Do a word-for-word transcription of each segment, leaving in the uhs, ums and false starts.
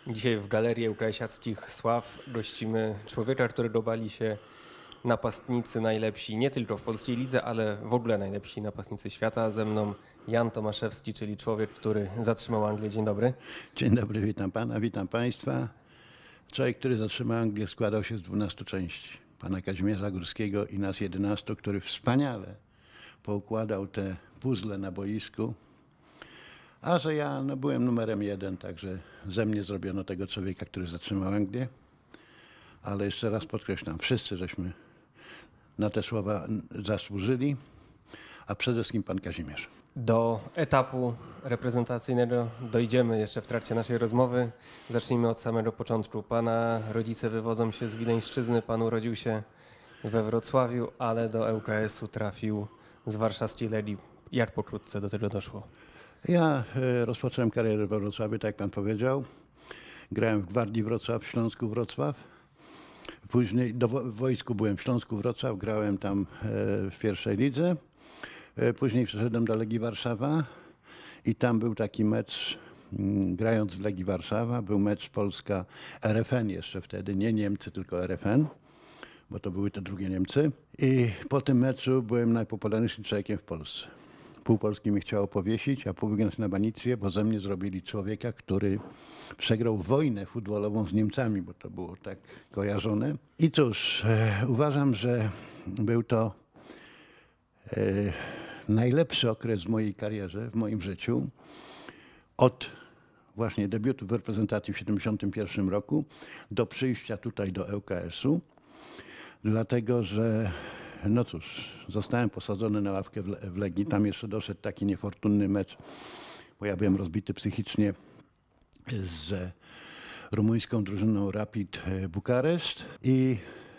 Dzisiaj w Galerii ŁKS-iackich Sław gościmy człowieka, który dobali się napastnicy najlepsi nie tylko w polskiej lidze, ale w ogóle najlepsi napastnicy świata. Ze mną Jan Tomaszewski, czyli człowiek, który zatrzymał Anglię. Dzień dobry. Dzień dobry, witam pana, witam państwa. Człowiek, który zatrzymał Anglię, składał się z dwunastu części. Pana Kazimierza Górskiego i nas jedenastu, który wspaniale poukładał te puzzle na boisku. A że ja no, byłem numerem jeden, także ze mnie zrobiono tego człowieka, który zatrzymał Anglię. Ale jeszcze raz podkreślam, wszyscy żeśmy na te słowa zasłużyli, a przede wszystkim pan Kazimierz. Do etapu reprezentacyjnego dojdziemy jeszcze w trakcie naszej rozmowy. Zacznijmy od samego początku. Pana rodzice wywodzą się z Wileńszczyzny, pan urodził się we Wrocławiu, ale do ŁKS-u trafił z warszawskiej Legii. Jak pokrótce do tego doszło? Ja e, rozpocząłem karierę we Wrocławiu, tak jak pan powiedział. Grałem w Gwardii Wrocław, w Śląsku Wrocław. Później do wo- w wojsku byłem w Śląsku Wrocław, grałem tam e, w pierwszej lidze. E, później przeszedłem do Legii Warszawa i tam był taki mecz, m, grając w Legii Warszawa, był mecz Polska-R F N jeszcze wtedy, nie Niemcy, tylko R F N, bo to były te drugie Niemcy. I po tym meczu byłem najpopularniejszym człowiekiem w Polsce. Pół Polski mnie chciało powiesić, a pół wygnać na banicję, bo ze mnie zrobili człowieka, który przegrał wojnę futbolową z Niemcami, bo to było tak kojarzone. I cóż, e, uważam, że był to e, najlepszy okres w mojej karierze, w moim życiu. Od właśnie debiutu w reprezentacji w siedemdziesiątym pierwszym roku do przyjścia tutaj do ŁKS-u, dlatego że no cóż, zostałem posadzony na ławkę w, Le- w Legii. Tam jeszcze doszedł taki niefortunny mecz, bo ja byłem rozbity psychicznie z rumuńską drużyną Rapid Bukareszt i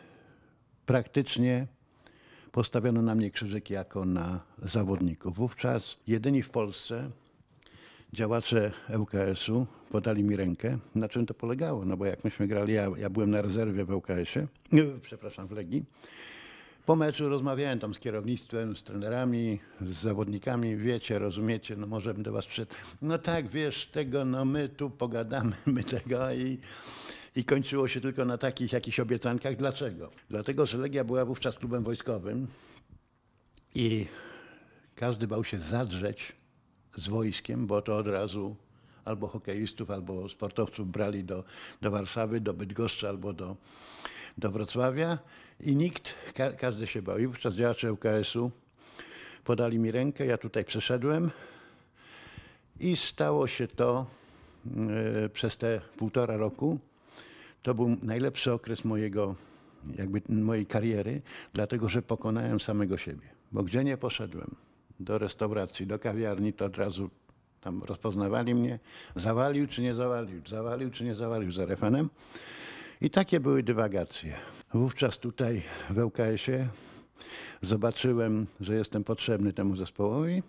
praktycznie postawiono na mnie krzyżyki jako na zawodników. Wówczas jedyni w Polsce działacze ŁKS-u podali mi rękę. Na czym to polegało? No bo jak myśmy grali, ja, ja byłem na rezerwie w ŁKS-ie, nie, przepraszam, w Legii. Po meczu rozmawiałem tam z kierownictwem, z trenerami, z zawodnikami. Wiecie, rozumiecie, no może bym do was przyszedł. No tak, wiesz, tego, no my tu pogadamy, my tego i, i kończyło się tylko na takich jakichś obiecankach. Dlaczego? Dlatego, że Legia była wówczas klubem wojskowym i każdy bał się zadrzeć z wojskiem, bo to od razu albo hokeistów, albo sportowców brali do, do Warszawy, do Bydgoszczy albo do, do Wrocławia i nikt, ka każdy się bał. I wówczas działacze ŁKS-u podali mi rękę, ja tutaj przeszedłem i stało się to yy, przez te półtora roku. To był najlepszy okres mojego, jakby mojej kariery, dlatego że pokonałem samego siebie. Bo gdzie nie poszedłem, do restauracji, do kawiarni, to od razu tam rozpoznawali mnie, zawalił czy nie zawalił, zawalił czy nie zawalił z R F N-em. I takie były dywagacje. Wówczas tutaj w ŁKS-ie zobaczyłem, że jestem potrzebny temu zespołowi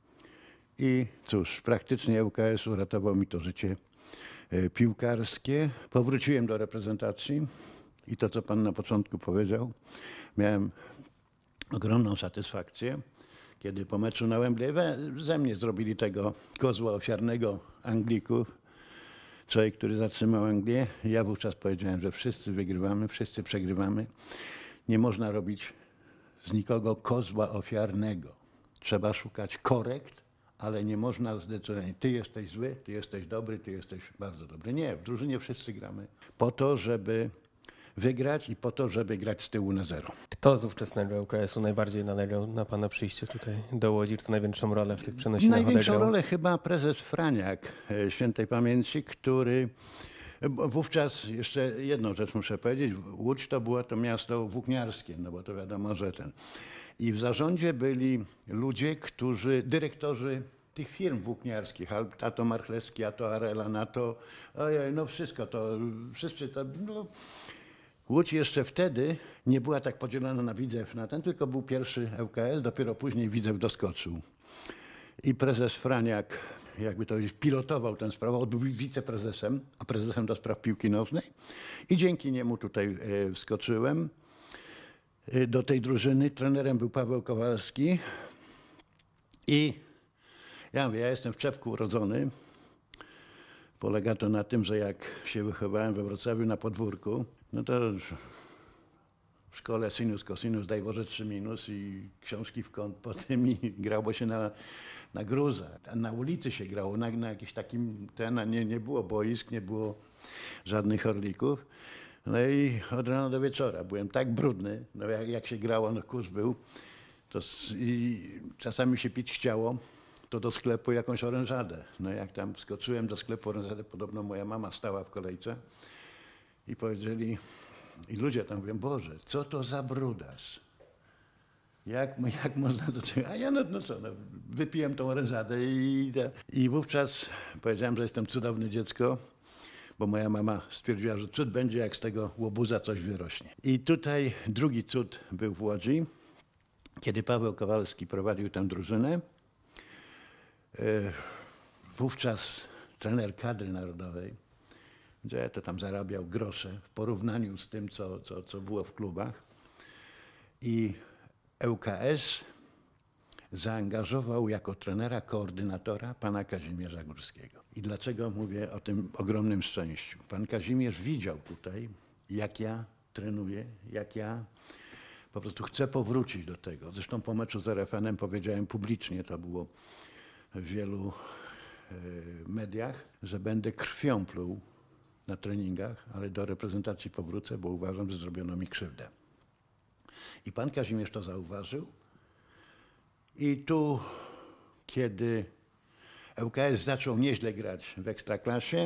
i cóż, praktycznie ŁKS uratował mi to życie e, piłkarskie. Powróciłem do reprezentacji i to, co pan na początku powiedział, miałem ogromną satysfakcję, kiedy po meczu na Wembley we, ze mnie zrobili tego kozła ofiarnego Anglików. Człowiek, który zatrzymał Anglię. Ja wówczas powiedziałem, że wszyscy wygrywamy, wszyscy przegrywamy. Nie można robić z nikogo kozła ofiarnego. Trzeba szukać korekt, ale nie można zdecydować, ty jesteś zły, ty jesteś dobry, ty jesteś bardzo dobry. Nie, w drużynie wszyscy gramy po to, żeby wygrać i po to, żeby grać z tyłu na zero. Kto z ówczesnego ŁKS-u najbardziej nalegał na pana przyjście tutaj do Łodzi? Kto największą rolę w tych przenosinach Największą odegrał? rolę chyba prezes Franiak e, świętej pamięci, który bo wówczas jeszcze jedną rzecz muszę powiedzieć. Łódź to było to miasto włókniarskie, no bo to wiadomo, że ten. I w zarządzie byli ludzie, którzy, dyrektorzy tych firm włókniarskich, a to Marchlewski, a to Arela, a to, ojej, no wszystko to, wszyscy to, no. Łódź jeszcze wtedy nie była tak podzielona na Widzew, na ten, tylko był pierwszy ŁKS, dopiero później Widzew doskoczył. I prezes Franiak, jakby to powiedzieć, pilotował tę sprawę, on był wiceprezesem, a prezesem do spraw piłki nożnej. I dzięki niemu tutaj e, wskoczyłem e, do tej drużyny. Trenerem był Paweł Kowalski. I ja mówię, ja jestem w Czepku urodzony. Polega to na tym, że jak się wychowałem we Wrocławiu na podwórku, no to w szkole sinus, cosinus, daj Boże trzy minus i książki w kąt po tym i grało się na, na gruzach. A na ulicy się grało, na, na jakimś takim, ten, nie, nie było boisk, nie było żadnych orlików. No i od rana do wieczora byłem tak brudny, no jak, jak się grało, no kurz był, to s- i czasami się pić chciało, to do sklepu jakąś orężadę. No jak tam skoczyłem do sklepu orężadę, podobno moja mama stała w kolejce i powiedzieli, i ludzie tam mówią, Boże, co to za brudas? Jak, jak można do tego? A ja no, no co, no, wypiłem tą orężadę i, i wówczas powiedziałem, że jestem cudowne dziecko, bo moja mama stwierdziła, że cud będzie, jak z tego łobuza coś wyrośnie. I tutaj drugi cud był w Łodzi, kiedy Paweł Kowalski prowadził tę drużynę. Wówczas trener kadry narodowej, gdzie to tam zarabiał grosze w porównaniu z tym, co, co, co było w klubach. I L K S zaangażował jako trenera, koordynatora pana Kazimierza Górskiego. I dlaczego mówię o tym ogromnym szczęściu? Pan Kazimierz widział tutaj, jak ja trenuję, jak ja po prostu chcę powrócić do tego. Zresztą po meczu z R F N-em powiedziałem publicznie, to było w wielu e, mediach, że będę krwią pluł na treningach, ale do reprezentacji powrócę, bo uważam, że zrobiono mi krzywdę. I pan Kazimierz to zauważył. I tu, kiedy L K S zaczął nieźle grać w Ekstraklasie,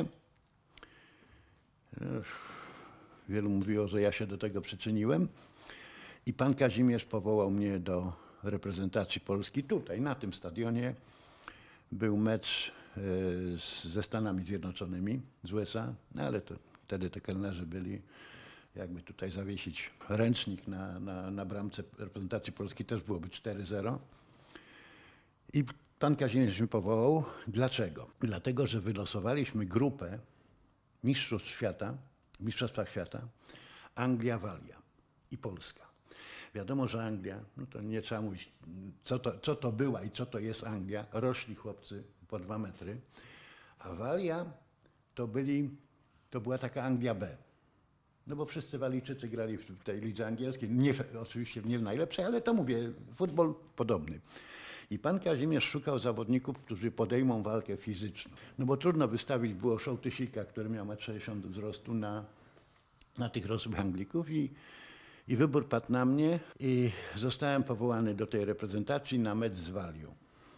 wielu mówiło, że ja się do tego przyczyniłem, i pan Kazimierz powołał mnie do reprezentacji Polski tutaj, na tym stadionie. Był mecz z, ze Stanami Zjednoczonymi, z U S A, no ale to, wtedy te kelnerzy byli, jakby tutaj zawiesić ręcznik na, na, na bramce reprezentacji Polski, też byłoby cztery zero. I pan Kazimierz mnie powołał. Dlaczego? Dlatego, że wylosowaliśmy grupę mistrzostw świata, w mistrzostwach świata, Anglia, Walia i Polska. Wiadomo, że Anglia, no to nie trzeba mówić, co to, co to była i co to jest Anglia. Rośli chłopcy po dwa metry. A Walia to, byli, to była taka Anglia B. No bo wszyscy Walijczycy grali w tej lidze angielskiej. Nie, oczywiście nie w najlepszej, ale to mówię, futbol podobny. I pan Kazimierz szukał zawodników, którzy podejmą walkę fizyczną. No bo trudno wystawić było Szołtysika, który miał metr sześćdziesiąt wzrostu, na, na tych rosłych Anglików. I, I wybór padł na mnie i zostałem powołany do tej reprezentacji na mecz z Walią.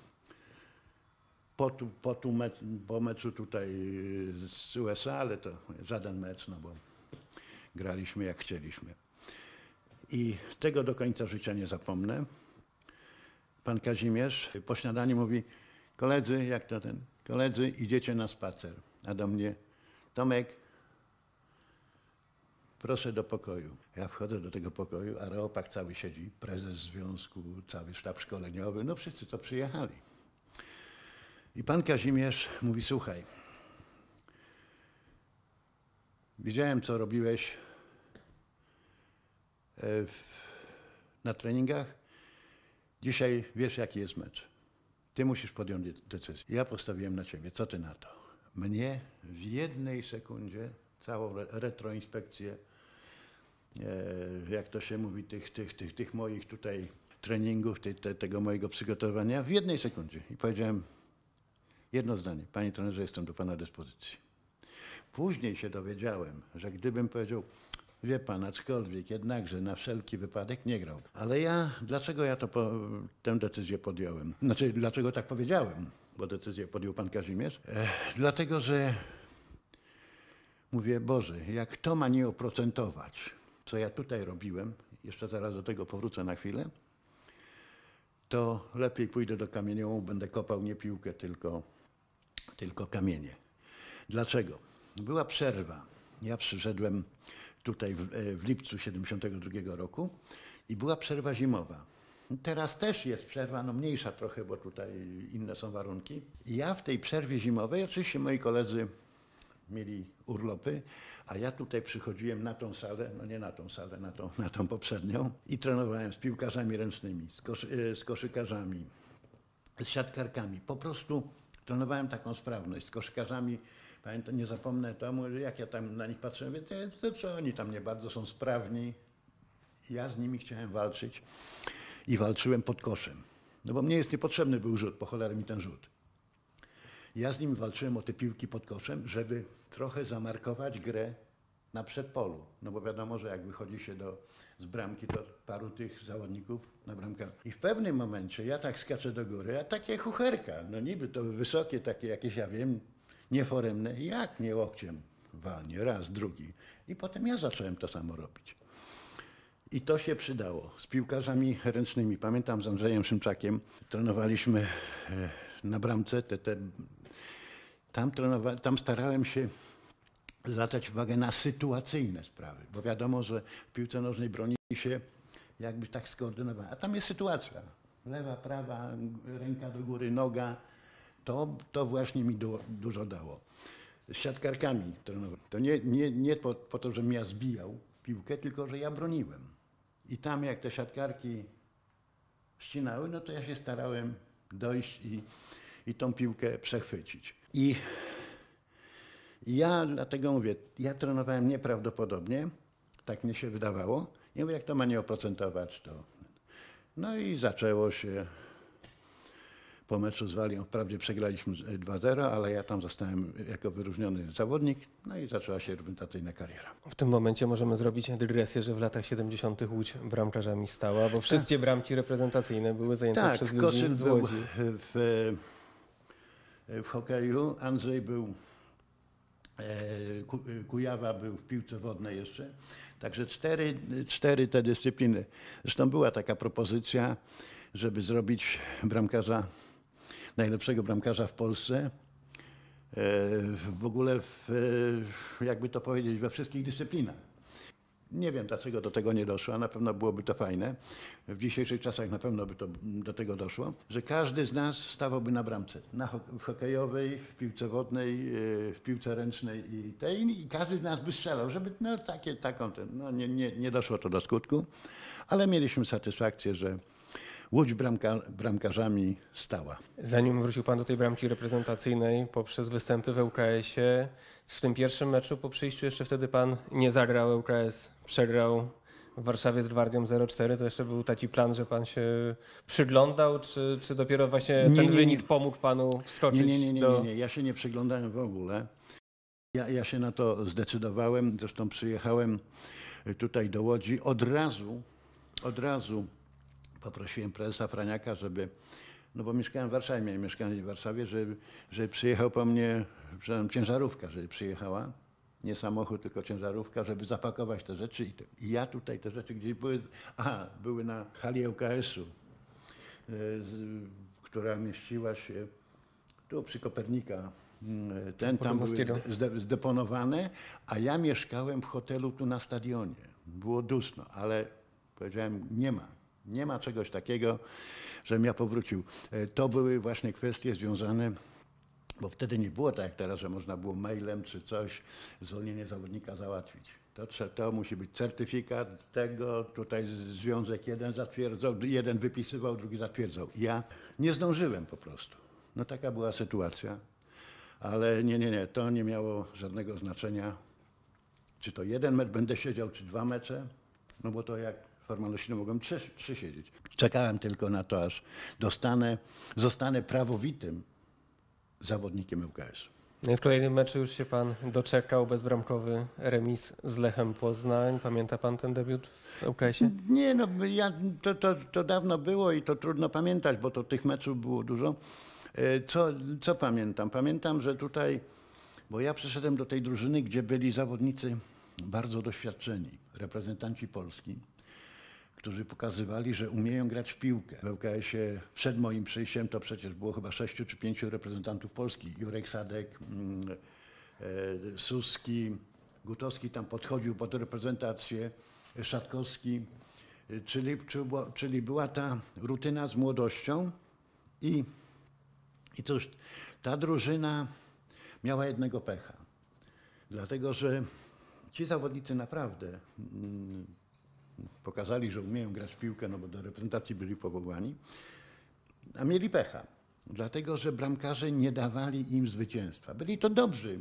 Po, tu, po, tu mecz, po meczu tutaj z U S A, ale to żaden mecz, no bo graliśmy jak chcieliśmy. I tego do końca życia nie zapomnę. Pan Kazimierz po śniadaniu mówi, koledzy, jak to ten, koledzy, idziecie na spacer. A do mnie, Tomek, proszę do pokoju. Ja wchodzę do tego pokoju, areopag cały siedzi, prezes związku, cały sztab szkoleniowy, no wszyscy co przyjechali. I pan Kazimierz mówi, słuchaj, widziałem, co robiłeś w, na treningach. Dzisiaj wiesz, jaki jest mecz. Ty musisz podjąć decyzję. Ja postawiłem na ciebie. Co ty na to? Mnie w jednej sekundzie całą retroinspekcję, jak to się mówi, tych, tych, tych, tych moich tutaj treningów, te, te, tego mojego przygotowania, w jednej sekundzie. I powiedziałem jedno zdanie. Panie trenerze, jestem do pana dyspozycji. Później się dowiedziałem, że gdybym powiedział, wie pan, aczkolwiek jednakże na wszelki wypadek nie grał. Ale ja, dlaczego ja to po, tę decyzję podjąłem? Znaczy, dlaczego tak powiedziałem? Bo decyzję podjął pan Kazimierz. E, dlatego, że mówię, Boże, jak to ma nie oprocentować, co ja tutaj robiłem, jeszcze zaraz do tego powrócę na chwilę, to lepiej pójdę do kamieniołomu, będę kopał nie piłkę, tylko, tylko kamienie. Dlaczego? Była przerwa. Ja przyszedłem tutaj w, w lipcu siedemdziesiątego drugiego roku i była przerwa zimowa. Teraz też jest przerwa, no mniejsza trochę, bo tutaj inne są warunki. I ja w tej przerwie zimowej, oczywiście moi koledzy mieli urlopy, a ja tutaj przychodziłem na tą salę, no nie na tą salę, na tą, na tą poprzednią i trenowałem z piłkarzami ręcznymi, z, koszy, z koszykarzami, z siatkarkami. Po prostu trenowałem taką sprawność z koszykarzami. Pamiętam, nie zapomnę tomu, że jak ja tam na nich patrzę, mówię, to, to co oni tam nie bardzo są sprawni. Ja z nimi chciałem walczyć i walczyłem pod koszem. No bo mnie jest niepotrzebny był rzut, po cholerę mi ten rzut. Ja z nimi walczyłem o te piłki pod koszem, żeby trochę zamarkować grę na przedpolu. No bo wiadomo, że jak wychodzi się do, z bramki, to paru tych zawodników na bramkę. I w pewnym momencie ja tak skaczę do góry, a takie chucherka, no niby to wysokie takie jakieś, ja wiem, nieforemne, jak mnie łokciem walnie, raz, drugi. I potem ja zacząłem to samo robić. I to się przydało. Z piłkarzami ręcznymi, pamiętam z Andrzejem Szymczakiem, trenowaliśmy e, na bramce, te, te, tam, trenowa, tam starałem się zwracać uwagę na sytuacyjne sprawy, bo wiadomo, że w piłce nożnej broni się jakby tak skoordynowana. A tam jest sytuacja. Lewa, prawa, ręka do góry, noga. To, to właśnie mi du, dużo dało. Z siatkarkami trenowałem. To nie, nie, nie po, po to, żebym ja zbijał piłkę, tylko że ja broniłem. I tam jak te siatkarki ścinały, no to ja się starałem dojść i, i tą piłkę przechwycić. I ja dlatego mówię, ja trenowałem nieprawdopodobnie, tak mi się wydawało. I mówię, jak to ma nie oprocentować, to... No i zaczęło się po meczu z Walią. Wprawdzie przegraliśmy dwa zero, ale ja tam zostałem jako wyróżniony zawodnik. No i zaczęła się reprezentacyjna kariera. W tym momencie możemy zrobić dygresję, że w latach siedemdziesiątych Łódź bramkarzami stała, bo wszystkie bramki reprezentacyjne były zajęte Tak, przez ludzi Koszyn z był Łodzi. w, w hokeju, Andrzej był, Ku- Kujawa był w piłce wodnej jeszcze. Także cztery, cztery te dyscypliny. Zresztą była taka propozycja, żeby zrobić bramkarza, najlepszego bramkarza w Polsce. W ogóle, w, jakby to powiedzieć, we wszystkich dyscyplinach. Nie wiem, dlaczego do tego nie doszło, a na pewno byłoby to fajne. W dzisiejszych czasach na pewno by to do tego doszło, że każdy z nas stawałby na bramce. Na ho w hokejowej, w piłce wodnej, w piłce ręcznej i tej. I każdy z nas by strzelał, żeby no takie, taką, ten, no nie, nie, nie doszło to do skutku. Ale mieliśmy satysfakcję, że Łódź bramka, bramkarzami stała. Zanim wrócił pan do tej bramki reprezentacyjnej poprzez występy w L K S-ie, w tym pierwszym meczu po przyjściu jeszcze wtedy pan nie zagrał, L K S przegrał w Warszawie z Gwardią zero cztery. To jeszcze był taki plan, że pan się przyglądał, czy, czy dopiero właśnie Nie, ten nie, nie. wynik pomógł panu wskoczyć Nie, nie, nie, nie, do... nie, nie. Ja się nie przyglądałem w ogóle. Ja, ja się na to zdecydowałem. Zresztą przyjechałem tutaj do Łodzi. Od razu, od razu poprosiłem prezesa Franiaka, żeby, no bo mieszkałem w Warszawie, miałem mieszkanie w Warszawie, żeby, żeby przyjechał po mnie, przepraszam, ciężarówka, żeby przyjechała. Nie samochód, tylko ciężarówka, żeby zapakować te rzeczy. I, te, i ja tutaj te rzeczy gdzieś były, aha, były na hali L K S-u, z, która mieściła się tu przy Kopernika. Ten tam były zde, zdeponowane, a ja mieszkałem w hotelu tu na stadionie. Było dusno, ale powiedziałem, nie ma. Nie ma czegoś takiego, żebym ja powrócił. To były właśnie kwestie związane, bo wtedy nie było tak jak teraz, że można było mailem czy coś zwolnienie zawodnika załatwić. To, to musi być certyfikat tego, tutaj związek jeden zatwierdzał, jeden wypisywał, drugi zatwierdzał. Ja nie zdążyłem po prostu. No taka była sytuacja, ale nie, nie, nie, to nie miało żadnego znaczenia. Czy to jeden mecz będę siedział, czy dwa mecze, no bo to jak formalności, no mogłem trzy, trzy siedzieć. Czekałem tylko na to, aż dostanę, zostanę prawowitym zawodnikiem L K S-u. No i w kolejnym meczu już się pan doczekał, bezbramkowy remis z Lechem Poznań. Pamięta pan ten debiut w L K S-ie? Nie, no ja, to, to, to dawno było i to trudno pamiętać, bo to tych meczów było dużo. Co, co pamiętam? Pamiętam, że tutaj, bo ja przyszedłem do tej drużyny, gdzie byli zawodnicy bardzo doświadczeni, reprezentanci Polski, którzy pokazywali, że umieją grać w piłkę. W L K S-ie przed moim przyjściem to przecież było chyba sześciu czy pięciu reprezentantów Polski. Jurek Sadek, mm, e, Suski, Gutowski tam podchodził pod reprezentację, Szatkowski, czyli, czyli była ta rutyna z młodością i, i cóż, ta drużyna miała jednego pecha. Dlatego, że ci zawodnicy naprawdę mm, pokazali, że umieją grać w piłkę, no bo do reprezentacji byli powołani, a mieli pecha, dlatego że bramkarze nie dawali im zwycięstwa. Byli to dobrzy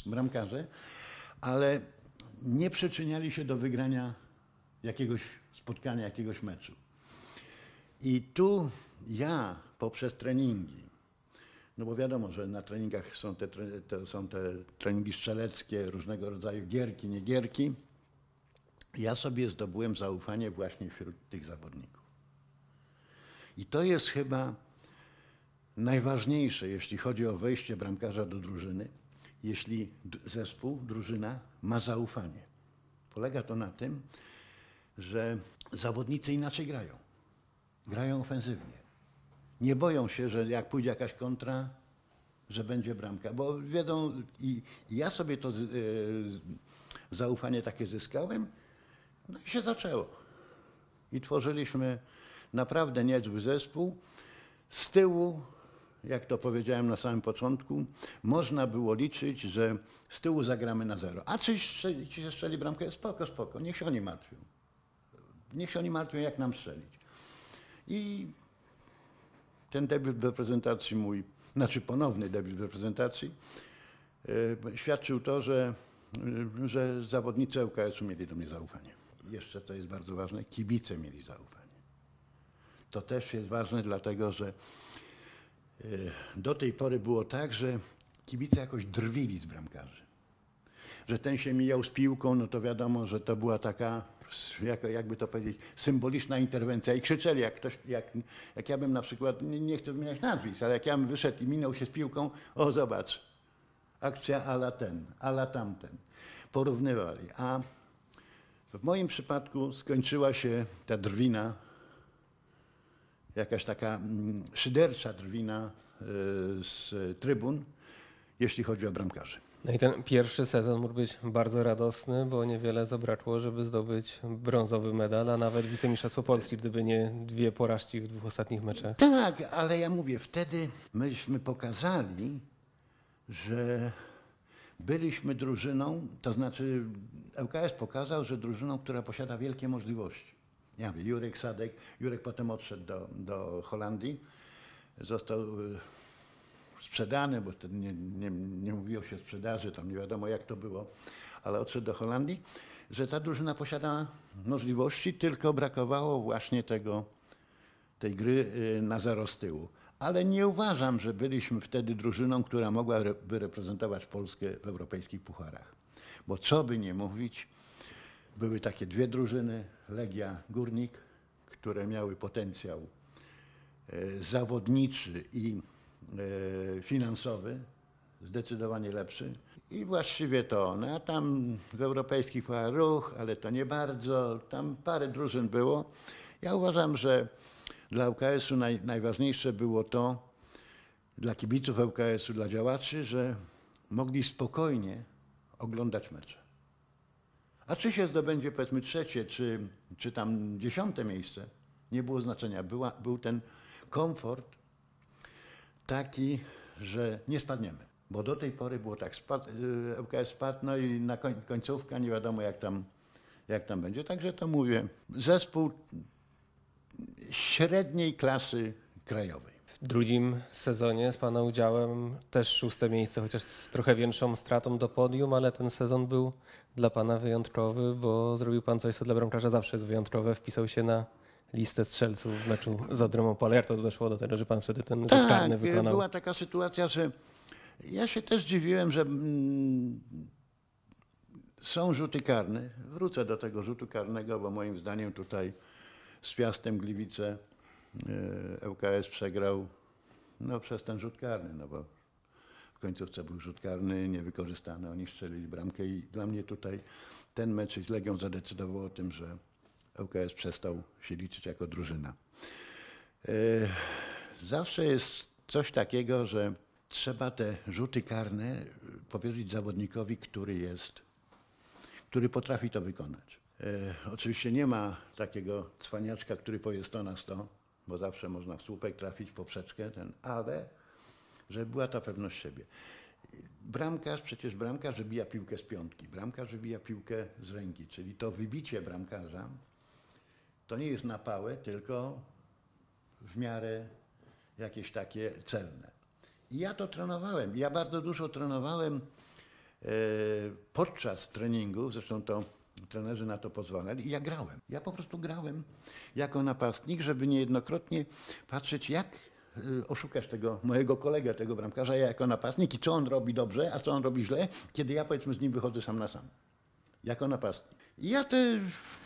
bramkarze, ale nie przyczyniali się do wygrania jakiegoś spotkania, jakiegoś meczu. I tu ja poprzez treningi, no bo wiadomo, że na treningach są te, te, są te treningi strzeleckie, różnego rodzaju gierki, nie gierki, ja sobie zdobyłem zaufanie właśnie wśród tych zawodników. I to jest chyba najważniejsze, jeśli chodzi o wejście bramkarza do drużyny, jeśli zespół, drużyna ma zaufanie. Polega to na tym, że zawodnicy inaczej grają. Grają ofensywnie. Nie boją się, że jak pójdzie jakaś kontra, że będzie bramka, bo wiedzą i, i ja sobie to y, zaufanie takie zyskałem, no i się zaczęło. I tworzyliśmy naprawdę niezły zespół. Z tyłu, jak to powiedziałem na samym początku, można było liczyć, że z tyłu zagramy na zero. A czy ci się strzeli bramkę? Spoko, spoko, niech się oni martwią. Niech się oni martwią, jak nam strzelić. I ten debiut w reprezentacji mój, znaczy ponowny debiut w reprezentacji, yy, świadczył to, że, yy, że zawodnicy L K S-u mieli do mnie zaufanie. Jeszcze, to jest bardzo ważne, kibice mieli zaufanie. To też jest ważne, dlatego że yy, do tej pory było tak, że kibice jakoś drwili z bramkarzy. Że ten się mijał z piłką, no to wiadomo, że to była taka, jak, jakby to powiedzieć, symboliczna interwencja i krzyczeli, jak ktoś, jak, jak ja bym na przykład, nie, nie chcę wymieniać nazwisk, ale jak ja bym wyszedł i minął się z piłką, o zobacz, akcja ala ten, ala tamten, porównywali. A w moim przypadku skończyła się ta drwina, jakaś taka mm, szydercza drwina y, z trybun, jeśli chodzi o bramkarzy. No i ten pierwszy sezon mógł być bardzo radosny, bo niewiele zabrakło, żeby zdobyć brązowy medal, a nawet wicemistrzostwo Polski, gdyby nie dwie porażki w dwóch ostatnich meczach. Tak, ale ja mówię, wtedy myśmy pokazali, że byliśmy drużyną, to znaczy L K S pokazał, że drużyną, która posiada wielkie możliwości. Ja mówię, Jurek Sadek, Jurek potem odszedł do, do Holandii, został sprzedany, bo wtedy nie, nie, nie mówiło się o sprzedaży, tam nie wiadomo jak to było, ale odszedł do Holandii, że ta drużyna posiada możliwości, tylko brakowało właśnie tego, tej gry na zero z tyłu. Ale nie uważam, że byliśmy wtedy drużyną, która mogłaby reprezentować Polskę w europejskich pucharach. Bo co by nie mówić, były takie dwie drużyny, Legia, Górnik, które miały potencjał zawodniczy i finansowy, zdecydowanie lepszy. I właściwie to one, a tam w europejskich pucharach ruch, ale to nie bardzo, tam parę drużyn było. Ja uważam, że dla L K S-u naj, najważniejsze było to, dla kibiców L K S-u, dla działaczy, że mogli spokojnie oglądać mecze. A czy się zdobędzie powiedzmy trzecie, czy, czy tam dziesiąte miejsce, nie było znaczenia. Była, był ten komfort taki, że nie spadniemy. Bo do tej pory było tak, spad, L K S spadł, no i na koń, końcówka nie wiadomo jak tam, jak tam będzie. Także to mówię, zespół średniej klasy krajowej. W drugim sezonie z Pana udziałem też szóste miejsce, chociaż z trochę większą stratą do podium, ale ten sezon był dla Pana wyjątkowy, bo zrobił Pan coś, co dla bramkarza zawsze jest wyjątkowe. Wpisał się na listę strzelców w meczu z Odrą Opole. Jak to doszło do tego, że Pan wtedy ten rzut karny wykonał? Tak, była taka sytuacja, że ja się też dziwiłem, że mm, są rzuty karne. Wrócę do tego rzutu karnego, bo moim zdaniem tutaj z Piastem Gliwice L K S przegrał no, przez ten rzut karny, no bo w końcówce był rzut karny niewykorzystany, oni strzelili bramkę i dla mnie tutaj ten mecz z Legią zadecydował o tym, że L K S przestał się liczyć jako drużyna. Zawsze jest coś takiego, że trzeba te rzuty karne powierzyć zawodnikowi, który jest, który potrafi to wykonać. Oczywiście nie ma takiego cwaniaczka, który powie sto na sto, bo zawsze można w słupek trafić, w poprzeczkę, ten, ale żeby była ta pewność siebie. Bramkarz, przecież bramkarz wybija piłkę z piątki, bramkarz wybija piłkę z ręki, czyli to wybicie bramkarza to nie jest na pałę, tylko w miarę jakieś takie celne. I ja to trenowałem. Ja bardzo dużo trenowałem podczas treningów, zresztą to trenerzy na to pozwalali i ja grałem. Ja po prostu grałem jako napastnik, żeby niejednokrotnie patrzeć, jak oszukać tego mojego kolegę, tego bramkarza, ja jako napastnik i co on robi dobrze, a co on robi źle, kiedy ja powiedzmy z nim wychodzę sam na sam. Jako napastnik. I ja te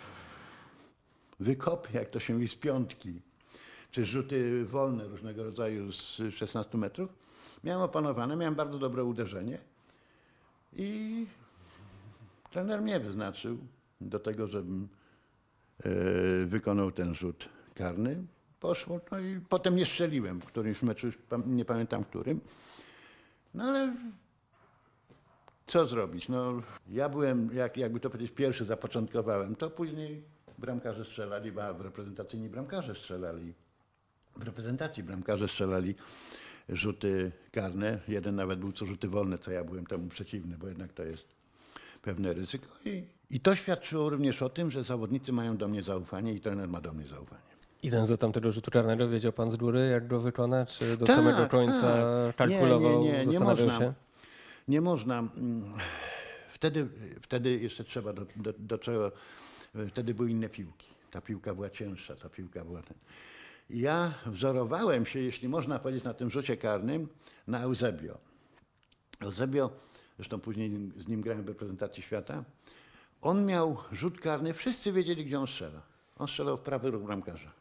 wykopy, jak to się mówi, z piątki, czy rzuty wolne różnego rodzaju z szesnastu metrów, miałem opanowane, miałem bardzo dobre uderzenie i trener mnie wyznaczył do tego, żebym e, wykonał ten rzut karny. Poszło, no i potem nie strzeliłem w którymś meczu, już nie pamiętam którym. No ale co zrobić? No, ja byłem, jak, jakby to powiedzieć, pierwszy zapoczątkowałem, to później bramkarze strzelali, a w reprezentacyjni bramkarze strzelali. W reprezentacji bramkarze strzelali rzuty karne. Jeden nawet był co rzuty wolne, co ja byłem temu przeciwny, bo jednak to jest pewne ryzyko. I, i to świadczyło również o tym, że zawodnicy mają do mnie zaufanie i trener ma do mnie zaufanie. Idąc do tamtego rzutu karnego, wiedział pan z góry, jak go wykona, czy do Tak, samego końca tak. kalkulował, nie, nie, nie, nie zastanawiał można, się? Nie można. Wtedy, wtedy jeszcze trzeba do, do, do czego, wtedy były inne piłki. Ta piłka była cięższa, ta piłka była ten. Ja wzorowałem się, jeśli można powiedzieć, na tym rzucie karnym, na Eusebio. Eusebio, zresztą później z nim grałem w reprezentacji świata, on miał rzut karny, wszyscy wiedzieli, gdzie on strzela. On strzelał w prawy róg bramkarza.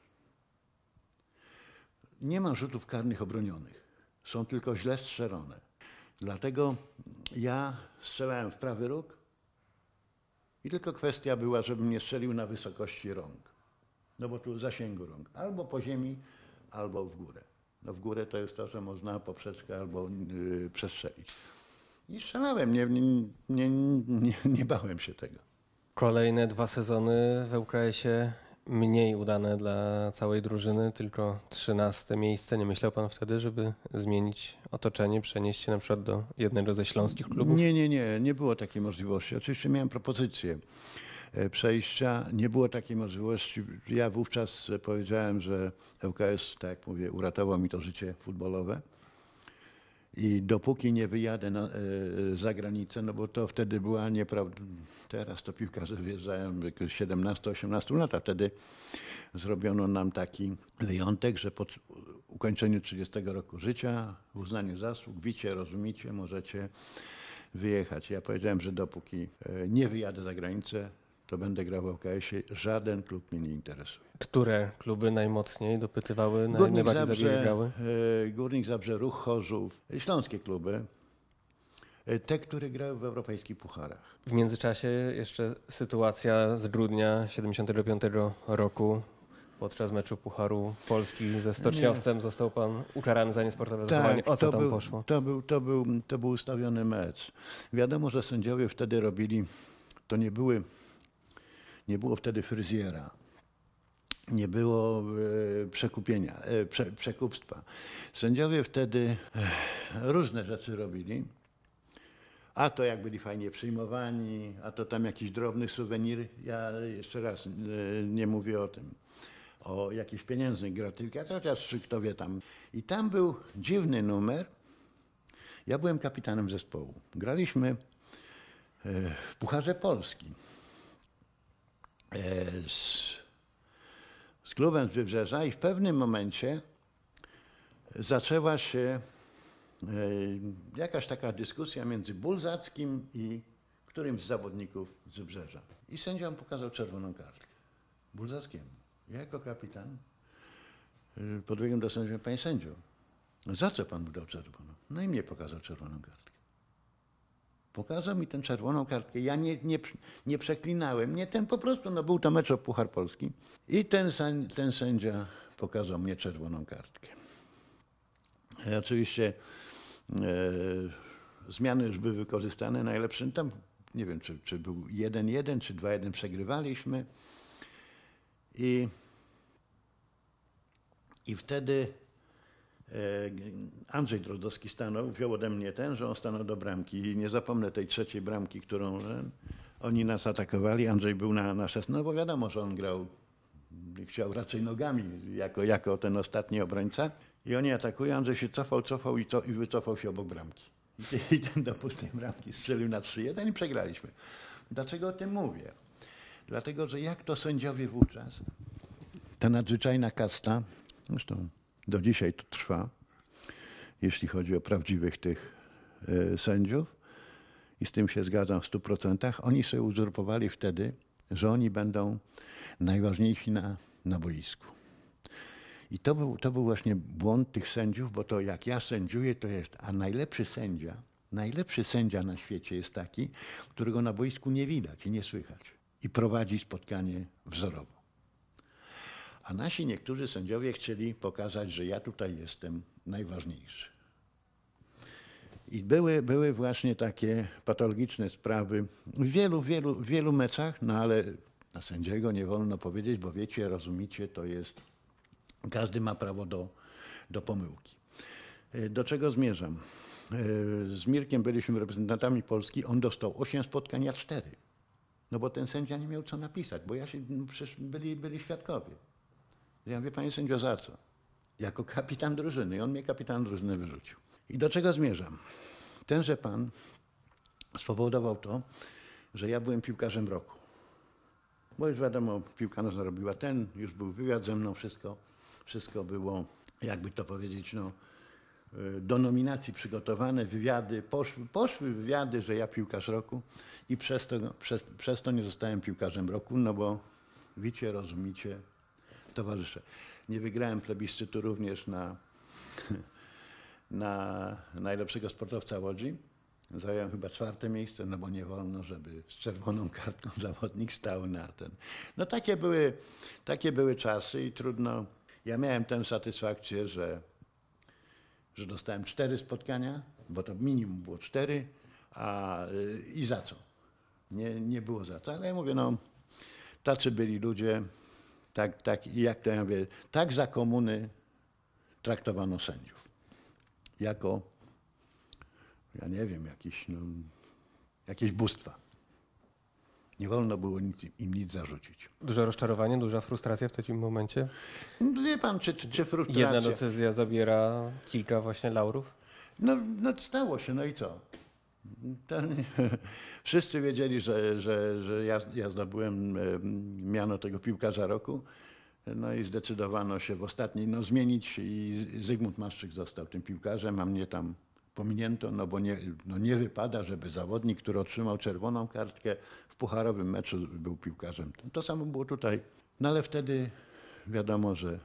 Nie ma rzutów karnych obronionych, są tylko źle strzelone. Dlatego ja strzelałem w prawy róg i tylko kwestia była, żebym nie strzelił na wysokości rąk. No bo tu zasięgu rąk. Albo po ziemi, albo w górę. No w górę to jest to, że można poprzeczkę albo yy, przestrzelić. I strzelałem, nie, nie, nie, nie, nie bałem się tego. Kolejne dwa sezony w ŁKS-ie mniej udane dla całej drużyny, tylko trzynaste miejsce. Nie myślał pan wtedy, żeby zmienić otoczenie, przenieść się na przykład do jednego ze śląskich klubów? Nie, nie, nie, nie było takiej możliwości. Oczywiście miałem propozycję przejścia, nie było takiej możliwości. Ja wówczas powiedziałem, że ŁKS, tak jak mówię, uratował mi to życie futbolowe. I dopóki nie wyjadę na, e, za granicę, no bo to wtedy była nieprawda. Teraz to piłkarze wyjeżdżają w siedemnastu osiemnastu latach. Wtedy zrobiono nam taki wyjątek, że po ukończeniu trzydziestego roku życia, w uznaniu zasług, wicie, rozumicie, możecie wyjechać. Ja powiedziałem, że dopóki nie wyjadę za granicę, to będę grał w ŁKS-ie. Żaden klub mnie nie interesuje. Które kluby najmocniej dopytywały, naj, Górnik najbardziej Zabrze, zabiegały? e, Górnik Zabrze, Ruch Chorzów, śląskie kluby. e, Te, które grały w europejskich pucharach. W międzyczasie jeszcze sytuacja z grudnia siedemdziesiątego piątego roku. Podczas meczu Pucharu Polski ze Stoczniowcem został pan ukarany za niesportowe zachowanie. O co to tam był, poszło? To był, to, był, to był ustawiony mecz. Wiadomo, że sędziowie wtedy robili, to nie były, nie było wtedy fryzjera. Nie było e, przekupienia, e, prze, przekupstwa. Sędziowie wtedy e, różne rzeczy robili. A to jak byli fajnie przyjmowani, a to tam jakiś drobny suwenir. Ja jeszcze raz e, nie mówię o tym, o jakichś pieniężnych gratyfikacjach, chociaż kto wie tam. I tam był dziwny numer. Ja byłem kapitanem zespołu. Graliśmy e, w Pucharze Polski e, z z klubem z Wybrzeża i w pewnym momencie zaczęła się e, jakaś taka dyskusja między Bulzackim i którymś z zawodników z Wybrzeża. I sędzia pokazał czerwoną kartkę Bulzackiemu. Ja jako kapitan e, podbiegłem do sędziego: panie sędzio, za co pan mu dał czerwoną? No i mnie pokazał czerwoną kartkę. Pokazał mi tę czerwoną kartkę. Ja nie, nie, nie przeklinałem, nie ten, po prostu no, był to mecz o Puchar Polski. I ten, ten sędzia pokazał mnie czerwoną kartkę. I oczywiście e, zmiany już były wykorzystane najlepszym. Tam nie wiem, czy, czy był jeden jeden, czy dwa jeden, przegrywaliśmy. I, i wtedy Andrzej Drozdowski stanął, wziął ode mnie ten, że on stanął do bramki. I nie zapomnę tej trzeciej bramki, którą oni nas atakowali. Andrzej był na, na szesnaście, no bo wiadomo, że on grał, chciał raczej nogami, jako, jako ten ostatni obrońca. I oni atakują, Andrzej się cofał, cofał i, co, i wycofał się obok bramki. I ten do pustej bramki strzelił na trzy jeden i przegraliśmy. Dlaczego o tym mówię? Dlatego, że jak to sędziowie wówczas, ta nadzwyczajna kasta, zresztą do dzisiaj to trwa, jeśli chodzi o prawdziwych tych y, sędziów, i z tym się zgadzam w stu procentach, oni sobie uzurpowali wtedy, że oni będą najważniejsi na, na boisku. I to był, to był właśnie błąd tych sędziów, bo to jak ja sędziuję, to jest, a najlepszy sędzia, najlepszy sędzia na świecie jest taki, którego na boisku nie widać i nie słychać i prowadzi spotkanie wzorowo. A nasi niektórzy sędziowie chcieli pokazać, że ja tutaj jestem najważniejszy. I były, były właśnie takie patologiczne sprawy w wielu, wielu, w wielu meczach, no ale na sędziego nie wolno powiedzieć, bo wiecie, rozumiecie, to jest, każdy ma prawo do, do pomyłki. Do czego zmierzam? Z Mirkiem byliśmy reprezentantami Polski, on dostał osiem spotkań, ja cztery. No bo ten sędzia nie miał co napisać, bo ja się, no przecież byli, byli świadkowie. Ja mówię, panie sędzio, za co? Jako kapitan drużyny. I on mnie kapitan drużyny wyrzucił. I do czego zmierzam? Tenże pan spowodował to, że ja byłem piłkarzem roku. Bo już wiadomo, piłka nożna robiła ten, już był wywiad ze mną, wszystko, wszystko było, jakby to powiedzieć, no, do nominacji przygotowane, wywiady, poszły, poszły wywiady, że ja piłkarz roku i przez to, przez, przez to nie zostałem piłkarzem roku, no bo wiecie, rozumicie, towarzysze. Nie wygrałem plebiscytu również na, na najlepszego sportowca Łodzi. Zająłem chyba czwarte miejsce, no bo nie wolno, żeby z czerwoną kartką zawodnik stał na ten. No takie były, takie były czasy i trudno. Ja miałem tę satysfakcję, że, że dostałem cztery spotkania, bo to minimum było cztery, a i za co? Nie, nie było za co, ale ja mówię, no tacy byli ludzie, tak, tak, jak to ja mówię, tak za komuny traktowano sędziów. Jako, ja nie wiem, jakieś, no, jakieś bóstwa. Nie wolno było nic, im nic zarzucić. Duże rozczarowanie, duża frustracja w takim momencie? No, wie pan, czy, czy, czy frustracja? Jedna decyzja zabiera kilka właśnie laurów? No, no stało się, no i co? Ten, wszyscy wiedzieli, że, że, że ja, ja zdobyłem miano tego piłkarza roku. No i zdecydowano się w ostatniej no, zmienić i Zygmunt Maszczyk został tym piłkarzem, a mnie tam pominięto, no bo nie, no nie wypada, żeby zawodnik, który otrzymał czerwoną kartkę w pucharowym meczu był piłkarzem. To samo było tutaj. No ale wtedy wiadomo, że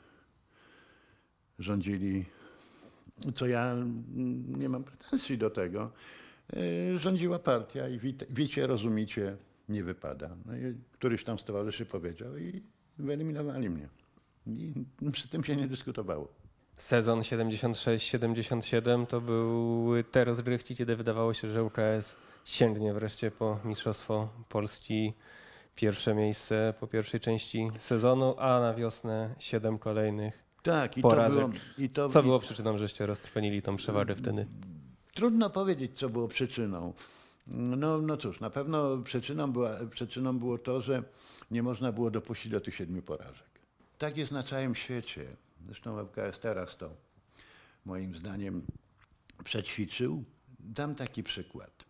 rządzili, co ja nie mam pretensji do tego, rządziła partia i wiecie, rozumicie, nie wypada. No i któryś tam z towarzyszy powiedział i wyeliminowali mnie. I przy tym się nie dyskutowało. Sezon siedemdziesiąt sześć siedemdziesiąt siedem to były te rozgrywki, kiedy wydawało się, że U K S sięgnie wreszcie po Mistrzostwo Polski. Pierwsze miejsce po pierwszej części sezonu, a na wiosnę siedem kolejnych tak, i porażek. To było, i to, Co i... było przyczyną, żeście roztrwonili tą przewagę wtedy? Trudno powiedzieć, co było przyczyną. No, no cóż, na pewno przyczyną, była, przyczyną było to, że nie można było dopuścić do tych siedmiu porażek. Tak jest na całym świecie. Zresztą U K S teraz to moim zdaniem przećwiczył. Dam taki przykład.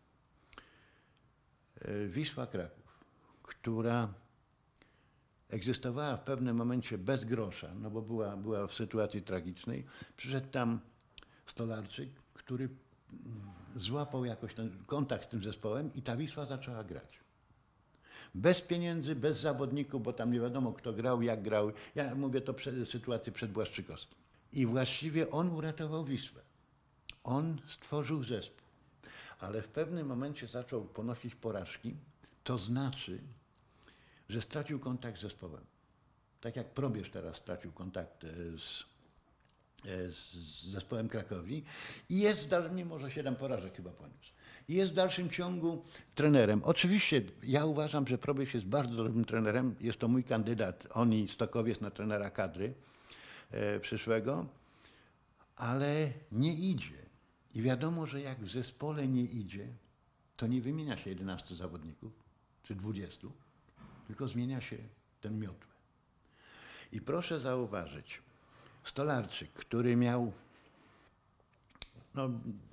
Wisła Kraków, która egzystowała w pewnym momencie bez grosza, no bo była, była w sytuacji tragicznej, przyszedł tam Stolarczyk, który złapał jakoś ten kontakt z tym zespołem i ta Wisła zaczęła grać. Bez pieniędzy, bez zawodników, bo tam nie wiadomo kto grał, jak grał. Ja mówię to przed, sytuację przed Błaszczykowskim. I właściwie on uratował Wisłę. On stworzył zespół. Ale w pewnym momencie zaczął ponosić porażki. To znaczy, że stracił kontakt z zespołem. Tak jak Probierz teraz stracił kontakt z, z zespołem Krakowi. I jest, mimo że siedem porażek chyba poniósł. I jest w dalszym ciągu trenerem. Oczywiście ja uważam, że Probierz jest bardzo dobrym trenerem. Jest to mój kandydat, on i Stokowiec na trenera kadry e, przyszłego, ale nie idzie. I wiadomo, że jak w zespole nie idzie, to nie wymienia się jedenastu zawodników, czy dwudziestu, tylko zmienia się ten miotłę. I proszę zauważyć, Stolarczyk, który miał no,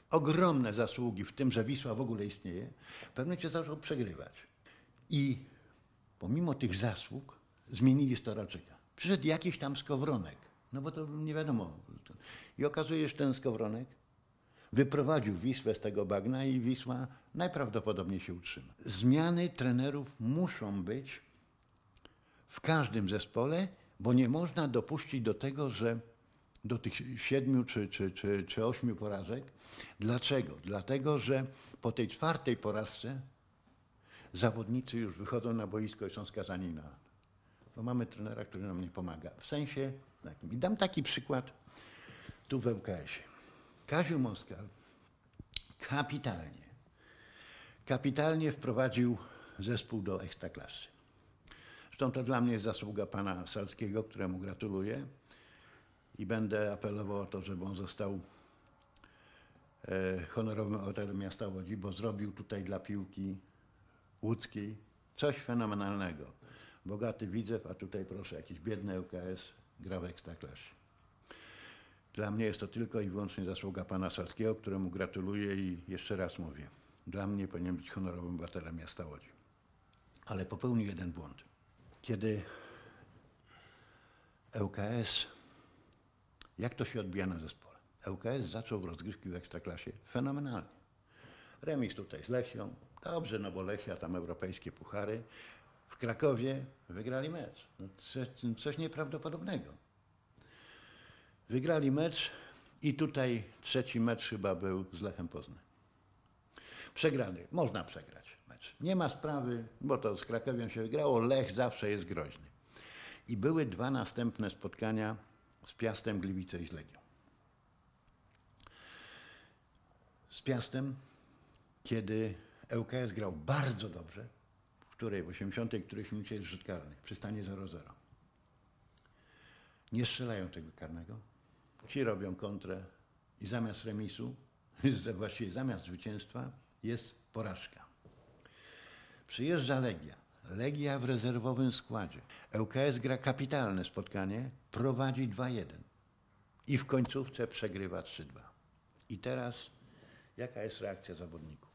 ogromne zasługi w tym, że Wisła w ogóle istnieje, w pewnym momencie zaczął przegrywać. I pomimo tych zasług zmienili Storaczyka. Przyszedł jakiś tam Skowronek, no bo to nie wiadomo. I okazuje się, że ten Skowronek wyprowadził Wisłę z tego bagna i Wisła najprawdopodobniej się utrzyma. Zmiany trenerów muszą być w każdym zespole, bo nie można dopuścić do tego, że do tych siedmiu czy, czy, czy, czy ośmiu porażek. Dlaczego? Dlatego, że po tej czwartej porażce zawodnicy już wychodzą na boisko i są skazani na... Bo mamy trenera, który nam nie pomaga. W sensie takim. I dam taki przykład tu w ŁKS-ie. Kaziu Moskal kapitalnie, kapitalnie wprowadził zespół do Ekstraklasy. Zresztą to dla mnie jest zasługa pana Salskiego, któremu gratuluję i będę apelował o to, żeby on został e, honorowym obywatelem miasta Łodzi, bo zrobił tutaj dla piłki łódzkiej coś fenomenalnego. Bogaty Widzew, a tutaj proszę, jakiś biedny ŁKS gra w Ekstraklasie. Dla mnie jest to tylko i wyłącznie zasługa pana Salskiego, któremu gratuluję i jeszcze raz mówię, dla mnie powinien być honorowym obywatelem miasta Łodzi. Ale popełnił jeden błąd. Kiedy ŁKS, jak to się odbija na zespole? ŁKS zaczął w rozgrywki w Ekstraklasie fenomenalnie. Remis tutaj z Lechią, dobrze, no bo Lechia tam europejskie puchary. W Krakowie wygrali mecz. No coś, coś nieprawdopodobnego. Wygrali mecz i tutaj trzeci mecz chyba był z Lechem Poznań. Przegrany. Można przegrać mecz. Nie ma sprawy, bo to z Krakowią się wygrało. Lech zawsze jest groźny. I były dwa następne spotkania z Piastem, Gliwice i z Legią. Z Piastem, kiedy ŁKS grał bardzo dobrze, w której w osiemdziesiątej którejś minucie jest rzut karny, przy stanie zero zero. Nie strzelają tego karnego. Ci robią kontrę i zamiast remisu, właściwie zamiast zwycięstwa, jest porażka. Przyjeżdża Legia. Legia w rezerwowym składzie. ŁKS gra kapitalne spotkanie, prowadzi dwa jeden. I w końcówce przegrywa trzy dwa. I teraz jaka jest reakcja zawodników?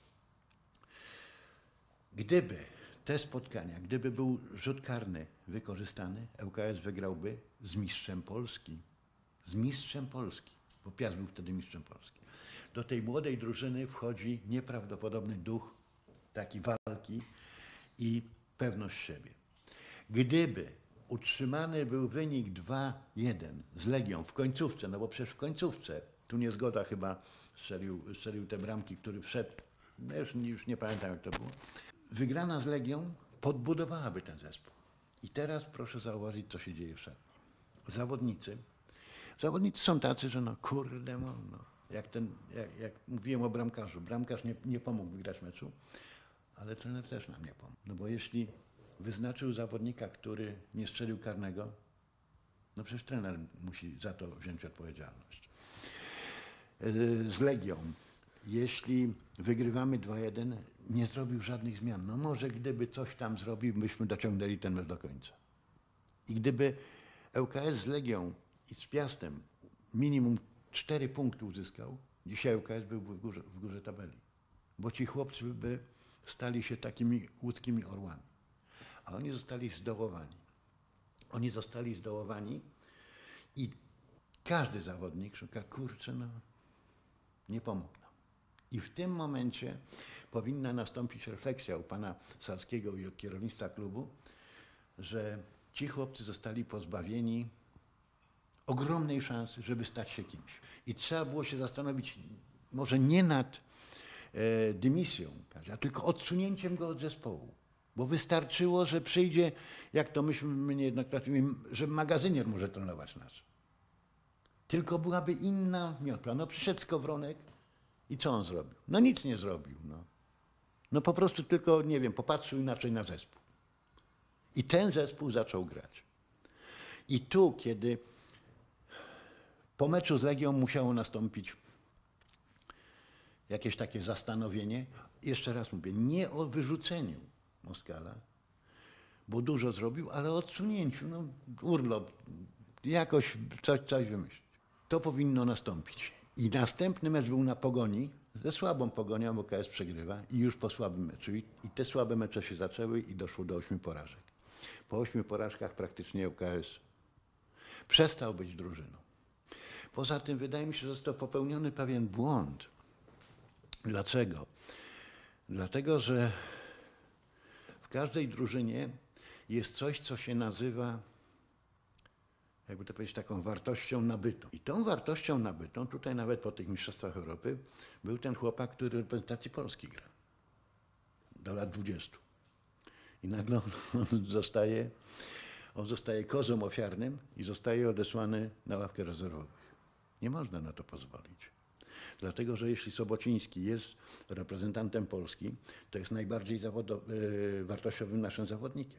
Gdyby te spotkania, gdyby był rzut karny wykorzystany, ŁKS wygrałby z mistrzem Polski. Z mistrzem Polski, bo Piast był wtedy mistrzem Polski. Do tej młodej drużyny wchodzi nieprawdopodobny duch taki walki i pewność siebie. Gdyby utrzymany był wynik dwa jeden z Legią w końcówce, no bo przecież w końcówce, tu niezgoda chyba strzelił, strzelił te bramki, który wszedł, no już, już nie pamiętam jak to było. Wygrana z Legią podbudowałaby ten zespół. I teraz proszę zauważyć, co się dzieje w szatni. Zawodnicy, zawodnicy są tacy, że no kurde, no, no. Jak, ten, jak, jak mówiłem o bramkarzu, bramkarz nie, nie pomógł wygrać meczu, ale trener też nam nie pomógł. No bo jeśli wyznaczył zawodnika, który nie strzelił karnego, no przecież trener musi za to wziąć odpowiedzialność. Z Legią, jeśli wygrywamy dwa jeden, nie zrobił żadnych zmian. No może gdyby coś tam zrobił, byśmy dociągnęli ten mecz do końca. I gdyby ŁKS z Legią i z Piastem minimum cztery punkty uzyskał, dzisiaj ŁKS byłby w górze, w górze tabeli. Bo ci chłopcy by stali się takimi łódzkimi orłami. A oni zostali zdołowani. Oni zostali zdołowani i każdy zawodnik szuka, kurczę, no nie pomógł nam. I w tym momencie powinna nastąpić refleksja u pana Salskiego i u kierownictwa klubu, że ci chłopcy zostali pozbawieni ogromnej szansy, żeby stać się kimś. I trzeba było się zastanowić może nie nad e, dymisją, a tylko odsunięciem go od zespołu. Bo wystarczyło, że przyjdzie, jak to myśmy my niejednokrotnie, że magazynier może trenować nas. Tylko byłaby inna miotła. No przyszedł Skowronek i co on zrobił? No nic nie zrobił. No, no po prostu tylko, nie wiem, popatrzył inaczej na zespół. I ten zespół zaczął grać. I tu, kiedy po meczu z Legią musiało nastąpić jakieś takie zastanowienie, jeszcze raz mówię, nie o wyrzuceniu Moskala, bo dużo zrobił, ale o odsunięciu. No, urlop, jakoś coś, coś wymyślić. To powinno nastąpić. I następny mecz był na Pogoni, ze słabą Pogonią, bo K S przegrywa i już po słabym meczu. I, I te słabe mecze się zaczęły i doszło do ośmiu porażek. Po ośmiu porażkach praktycznie U K S przestał być drużyną. Poza tym wydaje mi się, że został popełniony pewien błąd. Dlaczego? Dlatego, że w każdej drużynie jest coś, co się nazywa, jakby to powiedzieć, taką wartością nabytą. I tą wartością nabytą, tutaj nawet po tych mistrzostwach Europy, był ten chłopak, który w reprezentacji Polski gra. Do lat dwudziestu. I nagle on zostaje, on zostaje kozłem ofiarnym i zostaje odesłany na ławkę rezerwowych. Nie można na to pozwolić. Dlatego, że jeśli Sobociński jest reprezentantem Polski, to jest najbardziej zawodo- yy, wartościowym naszym zawodnikiem.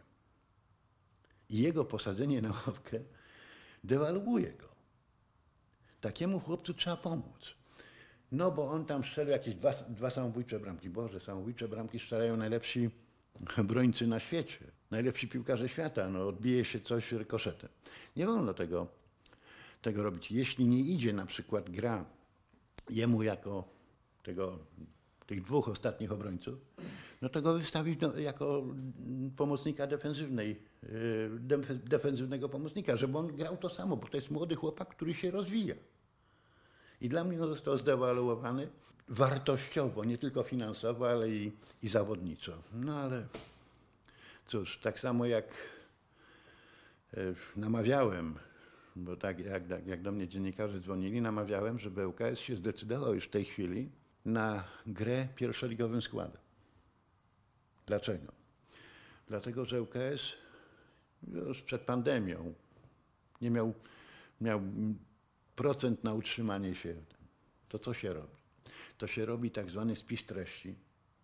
I jego posadzenie na ławkę dewaluuje go. Takiemu chłopcu trzeba pomóc. No bo on tam strzelił jakieś dwa, dwa samobójcze bramki. Boże, samobójcze bramki strzelają najlepsi obrońcy na świecie, najlepsi piłkarze świata. No, odbije się coś rykoszetem. Nie wolno tego, tego robić. Jeśli nie idzie na przykład gra jemu jako tego, tych dwóch ostatnich obrońców, no to go wystawić no, jako pomocnika defensywnej, yy, defensywnego pomocnika, żeby on grał to samo, bo to jest młody chłopak, który się rozwija. I dla mnie on został zdewaluowany wartościowo, nie tylko finansowo, ale i, i zawodniczo. No ale cóż, tak samo jak yy, namawiałem, bo tak jak, jak, jak do mnie dziennikarze dzwonili, namawiałem, żeby U K S się zdecydował już w tej chwili na grę pierwszoligowym składem. Dlaczego? Dlatego, że U K S już przed pandemią nie miał, miał procent na utrzymanie się. To co się robi? To się robi tak zwany spis treści,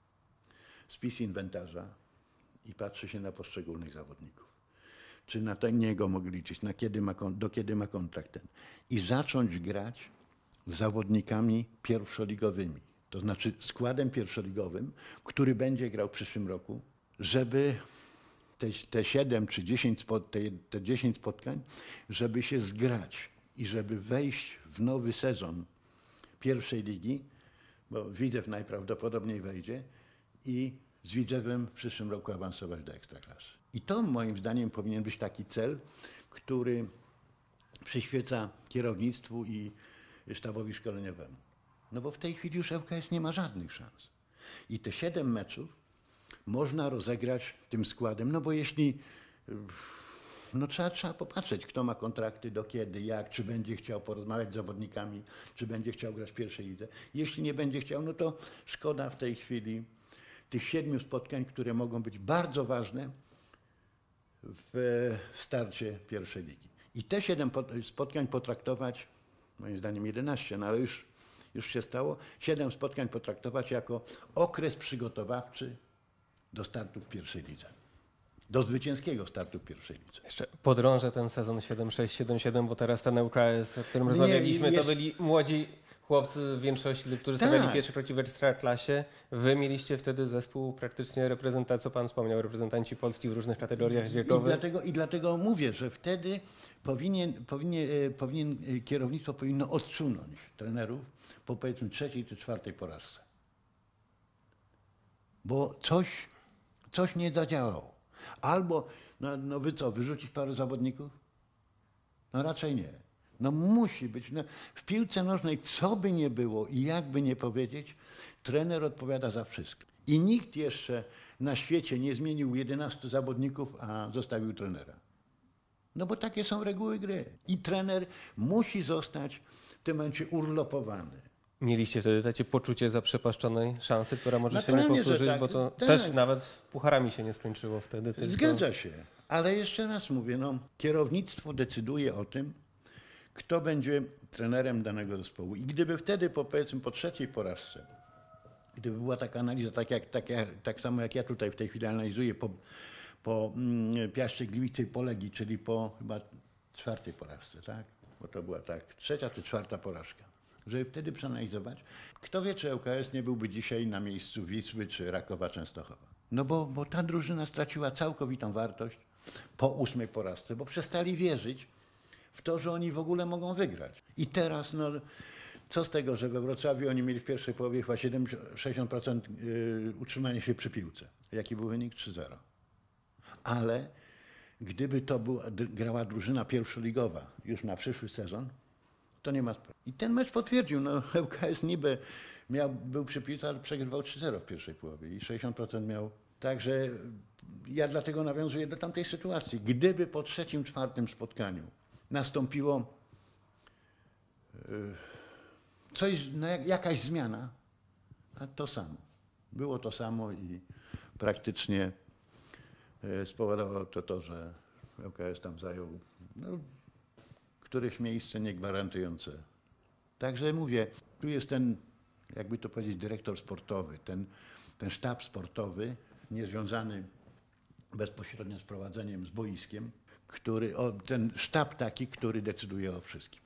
spis inwentarza i patrzy się na poszczególnych zawodników. Czy na niego mogli liczyć, na kiedy ma, do kiedy ma kontrakt ten. I zacząć grać z zawodnikami pierwszoligowymi. To znaczy składem pierwszoligowym, który będzie grał w przyszłym roku, żeby te, te siedem czy dziesięć, te, te dziesięć spotkań, żeby się zgrać i żeby wejść w nowy sezon pierwszej ligi, bo Widzew najprawdopodobniej wejdzie i z Widzewem w przyszłym roku awansować do Ekstraklasy. I to moim zdaniem powinien być taki cel, który przyświeca kierownictwu i sztabowi szkoleniowemu. No bo w tej chwili już U K S nie ma żadnych szans. I te siedem meczów można rozegrać tym składem, no bo jeśli, no trzeba, trzeba popatrzeć, kto ma kontrakty, do kiedy, jak, czy będzie chciał porozmawiać z zawodnikami, czy będzie chciał grać w pierwszej lidze. Jeśli nie będzie chciał, no to szkoda w tej chwili tych siedmiu spotkań, które mogą być bardzo ważne w starcie pierwszej ligi. I te siedem spotkań potraktować, moim zdaniem jedenaście, no ale już, już się stało, siedem spotkań potraktować jako okres przygotowawczy do startu w pierwszej lidze. Do zwycięskiego startu w pierwszej lidze. Jeszcze podrążę ten sezon siedem sześć, siedem siedem, bo teraz ten U K S, o którym Nie, rozmawialiśmy, jest- to byli młodzi chłopcy w większości, którzy stawiali Tak. pierwszy przeciw Ekstraklasie. Wy mieliście wtedy zespół praktycznie reprezentacji, co pan wspomniał, reprezentanci Polski w różnych kategoriach I wiekowych. dlatego, I dlatego mówię, że wtedy powinien, powinien, e, powinien, e, kierownictwo powinno odsunąć trenerów po powiedzmy trzeciej czy czwartej porażce. Bo coś, coś nie zadziałało. Albo, no, no wy co, wyrzucić paru zawodników? No raczej nie. No musi być. No, w piłce nożnej, co by nie było i jak by nie powiedzieć, trener odpowiada za wszystko. I nikt jeszcze na świecie nie zmienił jedenastu zawodników, a zostawił trenera. No bo takie są reguły gry. I trener musi zostać w tym momencie urlopowany. Mieliście wtedy takie poczucie zaprzepaszczonej szansy, która może się nie Naturalnie, że powtórzyć, tak. bo to Tak. też nawet pucharami się nie skończyło wtedy. Tylko... Zgadza się. Ale jeszcze raz mówię, no, kierownictwo decyduje o tym, kto będzie trenerem danego zespołu. I gdyby wtedy, po, powiedzmy, po trzeciej porażce, gdyby była taka analiza, tak, jak, tak, jak, tak samo jak ja tutaj w tej chwili analizuję, po, po mm, Piastrze Gliwice i po Legii, czyli po chyba czwartej porażce, tak? Bo to była tak trzecia czy czwarta porażka. Żeby wtedy przeanalizować, kto wie, czy U K S nie byłby dzisiaj na miejscu Wisły czy Rakowa Częstochowa. No bo, bo ta drużyna straciła całkowitą wartość po ósmej porażce, bo przestali wierzyć w to, że oni w ogóle mogą wygrać. I teraz no, Co z tego, że we Wrocławiu oni mieli w pierwszej połowie chyba siedemdziesiąt, sześćdziesiąt procent utrzymania się przy piłce. Jaki był wynik? trzy zero. Ale gdyby to była, grała drużyna pierwszoligowa już na przyszły sezon, to nie ma sprawy. I ten mecz potwierdził. No, L K S niby miał, był przy piłce, ale przegrywał trzy zero w pierwszej połowie i sześćdziesiąt procent miał. Także ja dlatego nawiązuję do tamtej sytuacji. Gdyby po trzecim, czwartym spotkaniu nastąpiło coś, no jakaś zmiana, a to samo. Było to samo i praktycznie spowodowało to to, że L K S tam zajął no, któreś miejsce niegwarantujące. Także mówię, tu jest ten, jakby to powiedzieć, dyrektor sportowy, ten, ten sztab sportowy, niezwiązany bezpośrednio z prowadzeniem, z boiskiem, który, o, ten sztab taki, który decyduje o wszystkim.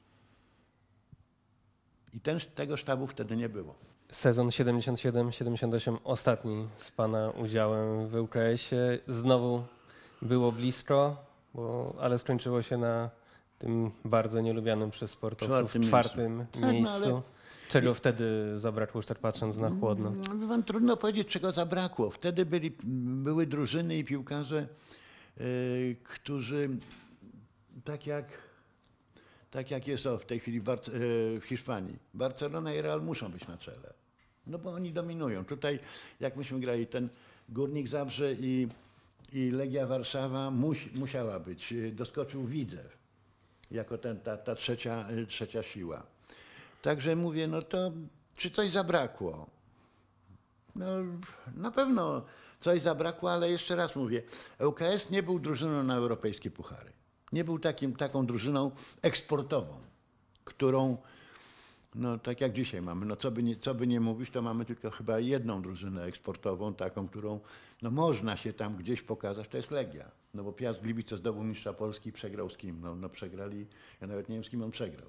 I ten, tego sztabu wtedy nie było. Sezon siedemdziesiąt siedem siedemdziesiąt osiem, ostatni z Pana udziałem w L K S-ie. Znowu było blisko, bo, ale skończyło się na tym bardzo nielubianym przez sportowców Czwartym czwartym miejscu. miejscu. Tak, no ale- Czego I... wtedy zabrakło, już tak patrząc na chłodno? No, wam trudno powiedzieć, czego zabrakło. Wtedy byli, były drużyny i piłkarze, yy, którzy tak jak, tak jak jest o, w tej chwili w, Barce- yy, w Hiszpanii, Barcelona i Real muszą być na czele. No bo oni dominują. Tutaj, jak myśmy grali, ten Górnik Zabrze i, i Legia Warszawa musi, musiała być. Doskoczył Widzew jako ten, ta, ta trzecia, trzecia siła. Także mówię, no to czy coś zabrakło? No na pewno coś zabrakło, ale jeszcze raz mówię, L K S nie był drużyną na europejskie puchary. Nie był takim, taką drużyną eksportową, którą, no tak jak dzisiaj mamy, no co by, nie, co by nie mówić, to mamy tylko chyba jedną drużynę eksportową, taką, którą no można się tam gdzieś pokazać, to jest Legia. No bo Piast Gliwice zdobył mistrza Polski i przegrał z kim? No, no przegrali, ja nawet nie wiem z kim on przegrał.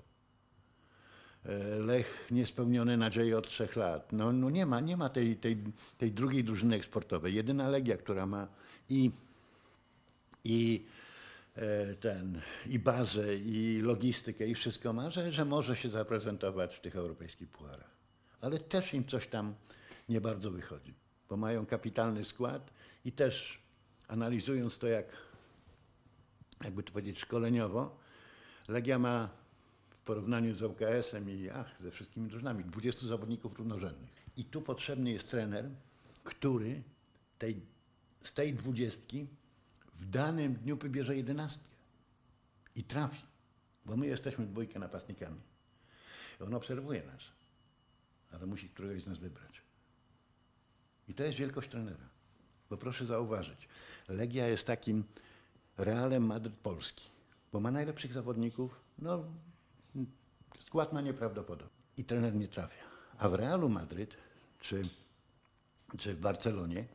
Lech niespełnione nadzieje od trzech lat. No, no nie ma, nie ma tej, tej, tej drugiej drużyny eksportowej. Jedyna Legia, która ma i, i, e, ten, i bazę, i logistykę, i wszystko ma, że, że może się zaprezentować w tych europejskich pucharach. Ale też im coś tam nie bardzo wychodzi, bo mają kapitalny skład i też analizując to jak, jakby to powiedzieć, szkoleniowo, Legia ma w porównaniu z L K S-em i ach, ze wszystkimi drużynami, dwudziestu zawodników równorzędnych. I tu potrzebny jest trener, który tej, z tej dwudziestki w danym dniu wybierze jedenastkę i trafi, bo my jesteśmy dwójkę napastnikami. I on obserwuje nas, ale musi któregoś z nas wybrać. I to jest wielkość trenera, bo proszę zauważyć, Legia jest takim Realem Madryt Polski, bo ma najlepszych zawodników, no skład ma nieprawdopodobny i trener nie trafia. A w Realu Madryt czy, czy w Barcelonie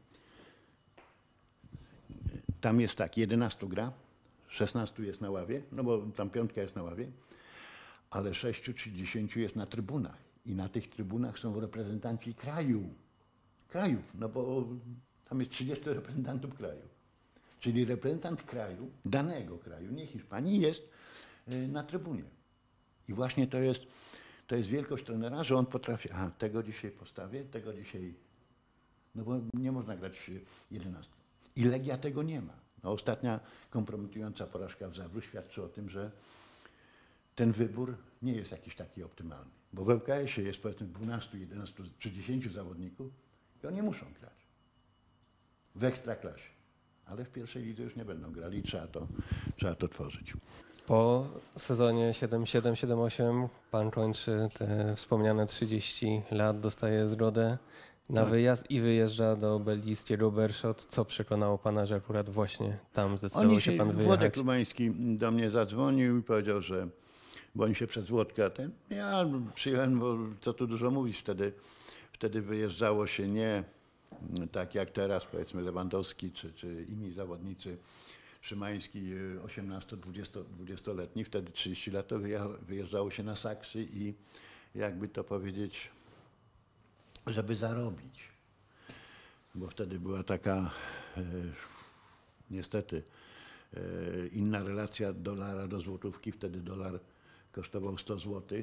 tam jest tak, jedenastu gra, szesnastu jest na ławie, no bo tam piątka jest na ławie, ale sześciu czy dziesięciu jest na trybunach i na tych trybunach są reprezentanci kraju, krajów, no bo tam jest trzydziestu reprezentantów kraju. Czyli reprezentant kraju, danego kraju, nie Hiszpanii, jest na trybunie. I właśnie to jest, to jest wielkość trenera, że on potrafi, aha, tego dzisiaj postawię, tego dzisiaj, no bo nie można grać jedenastką. I Legia tego nie ma. No, ostatnia kompromitująca porażka w Zawru świadczy o tym, że ten wybór nie jest jakiś taki optymalny. Bo w L K S-ie jest powiedzmy dwunastu, jedenastu czy dziesięciu zawodników i oni muszą grać w ekstraklasie. Ale w pierwszej lidze już nie będą grali i trzeba to, trzeba to tworzyć. Po sezonie siedem siedem siedem osiem Pan kończy te wspomniane trzydzieści lat, dostaje zgodę na Tak. wyjazd i wyjeżdża do belgijskiego Beerschot. Co przekonało Pana, że akurat właśnie tam zdecydował Oni się się, Pan Włodek wyjechać? Lubański do mnie zadzwonił i powiedział, że bo oni się przez Włodka ten. Ja przyjechałem, bo co tu dużo mówić, wtedy, wtedy wyjeżdżało się nie tak jak teraz, powiedzmy Lewandowski czy, czy inni zawodnicy, Szymański osiemnasto-dwudziestoletni, wtedy trzydzieści lat, to wyjeżdżało się na saksy i jakby to powiedzieć, żeby zarobić. Bo wtedy była taka e, niestety e, inna relacja dolara do złotówki. Wtedy dolar kosztował sto złotych,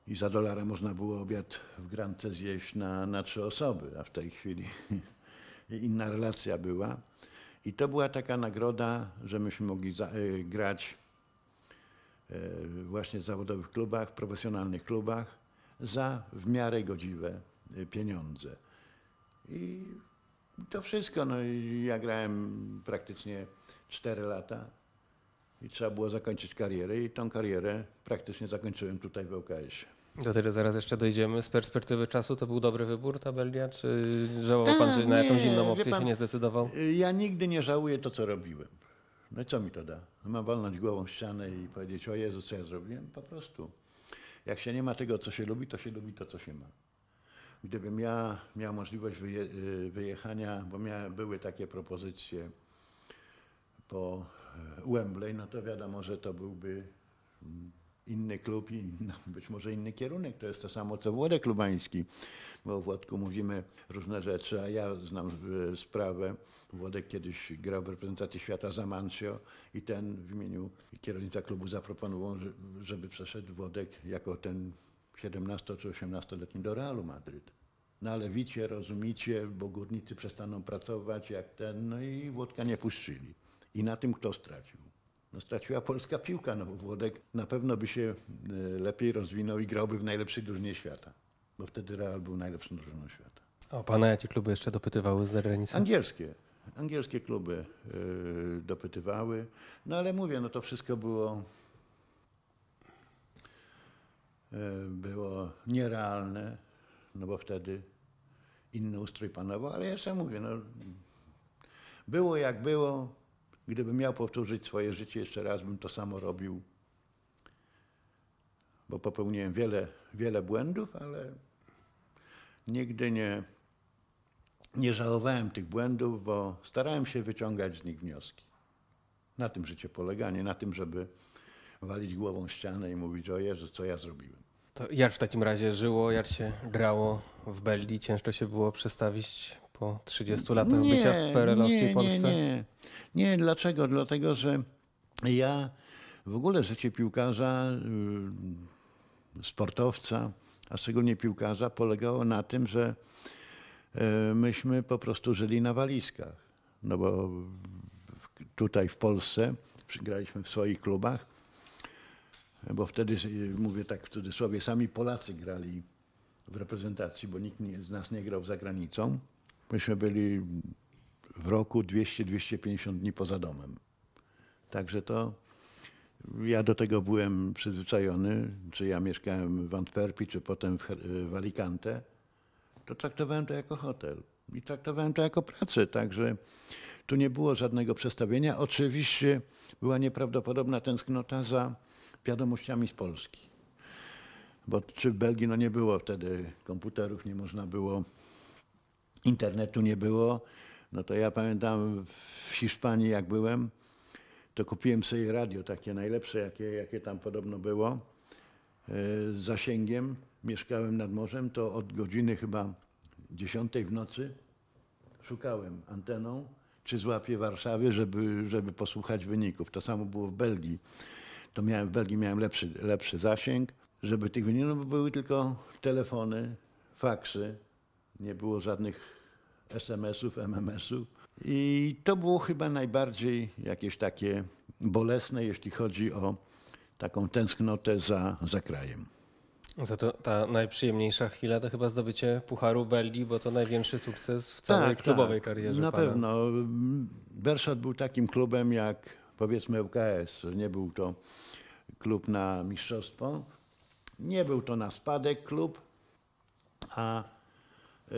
i za dolara można było obiad w Grance zjeść na, na trzy osoby, a w tej chwili inna relacja była. I to była taka nagroda, że myśmy mogli za, y, grać y, właśnie w zawodowych klubach, w profesjonalnych klubach za w miarę godziwe y, pieniądze. I to wszystko. No i ja grałem praktycznie cztery lata i trzeba było zakończyć karierę i tą karierę praktycznie zakończyłem tutaj w L K S-ie. Do tego zaraz jeszcze dojdziemy. Z perspektywy czasu to był dobry wybór ta Belgia, czy żałował pan, że na jakąś Nie, inną wie opcję pan, się nie zdecydował? Ja nigdy nie żałuję to, co robiłem. No i co mi to da? Mam walnąć głową w ścianę i powiedzieć, o Jezu, co ja zrobiłem? Po prostu. Jak się nie ma tego, co się lubi, to się lubi to, co się ma. Gdybym ja miał możliwość wyje, wyjechania, bo mia, były takie propozycje po Wembley, no to wiadomo, że to byłby inny klub i no, być może inny kierunek. To jest to samo, co Włodek Lubański, bo o Włodku mówimy różne rzeczy, a ja znam e, sprawę. Włodek kiedyś grał w reprezentacji świata za Mancio i ten w imieniu kierownika klubu zaproponował, że, żeby przeszedł Włodek jako ten siedemnasto czy osiemnastoletni do Realu Madryt. No ale wicie, rozumicie, bo górnicy przestaną pracować jak ten, no i Włodka nie puszczyli. I na tym kto stracił? No straciła polska piłka, no bo Włodek na pewno by się lepiej rozwinął i grałby w najlepszej drużynie świata, bo wtedy Real był najlepszą drużyną świata. O pana jakie kluby jeszcze dopytywały z zagranicy? Angielskie. Angielskie kluby yy, dopytywały, no ale mówię, no to wszystko było, yy, było nierealne, no bo wtedy inny ustrój panował, ale jeszcze mówię, no było jak było. Gdybym miał powtórzyć swoje życie jeszcze raz, bym to samo robił, bo popełniłem wiele, wiele błędów, ale nigdy nie, nie żałowałem tych błędów, bo starałem się wyciągać z nich wnioski. Na tym życie polega, nie na tym, żeby walić głową w ścianę i mówić, o Jezu, co ja zrobiłem. To jak w takim razie żyło, jak się grało w Belgii? Ciężko się było przestawić po trzydziestu latach nie, bycia w P R L-owskiej nie, Polsce? Nie, nie, nie. Dlaczego? Dlatego, że ja w ogóle życie piłkarza, sportowca, a szczególnie piłkarza, polegało na tym, że myśmy po prostu żyli na walizkach. No bo tutaj w Polsce graliśmy w swoich klubach, bo wtedy, mówię tak w cudzysłowie, sami Polacy grali w reprezentacji, bo nikt z nas nie grał za granicą. Myśmy byli w roku dwieście do dwustu pięćdziesięciu dni poza domem. Także to ja do tego byłem przyzwyczajony, czy ja mieszkałem w Antwerpii, czy potem w, w Alicante, to traktowałem to jako hotel i traktowałem to jako pracę, także tu nie było żadnego przestawienia. Oczywiście była nieprawdopodobna tęsknota za wiadomościami z Polski, bo czy w Belgii no nie było wtedy komputerów, nie można było, internetu nie było. No to ja pamiętam w Hiszpanii jak byłem, to kupiłem sobie radio, takie najlepsze, jakie, jakie tam podobno było, z zasięgiem. Mieszkałem nad morzem, to od godziny chyba dziesiątej w nocy szukałem anteną, czy złapię Warszawie, żeby, żeby posłuchać wyników. To samo było w Belgii. To miałem, w Belgii miałem lepszy, lepszy zasięg, żeby tych wyników, no były tylko telefony, faksy, nie było żadnych es em esów, em em esów. I to było chyba najbardziej jakieś takie bolesne, jeśli chodzi o taką tęsknotę za, za krajem. Za to ta najprzyjemniejsza chwila to chyba zdobycie Pucharu Belgii, bo to największy sukces w całej tak, klubowej tak, karierze na pana. pewno. Berszat był takim klubem jak powiedzmy L K S. Nie był to klub na mistrzostwo, nie był to na spadek klub, a yy,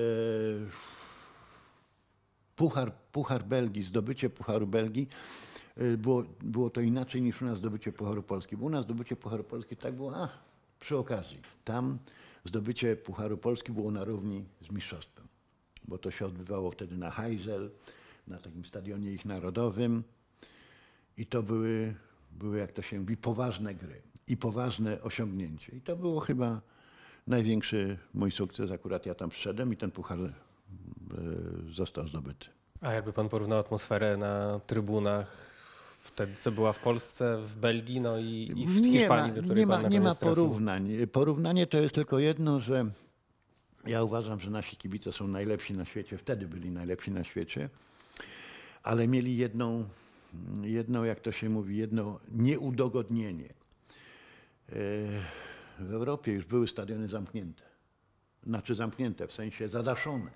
Puchar, Puchar Belgii, zdobycie Pucharu Belgii, było, było to inaczej niż u nas zdobycie Pucharu Polski. Bo u nas zdobycie Pucharu Polski tak było, a przy okazji. Tam zdobycie Pucharu Polski było na równi z mistrzostwem, bo to się odbywało wtedy na Heysel, na takim stadionie ich narodowym i to były, były, jak to się mówi, poważne gry i poważne osiągnięcie. I to było chyba największy mój sukces. Akurat ja tam wszedłem i ten puchar został zdobyty. A jakby pan porównał atmosferę na trybunach w wtedy, co była w Polsce, w Belgii, no i, i w Nie Hiszpanii, ma, do której nie ma, pan nie ma natomiast trafił. porównań. Porównanie to jest tylko jedno, że ja uważam, że nasi kibice są najlepsi na świecie, wtedy byli najlepsi na świecie, ale mieli jedną, jedną jak to się mówi, jedno nieudogodnienie. W Europie już były stadiony zamknięte. Znaczy zamknięte, w sensie zadaszone.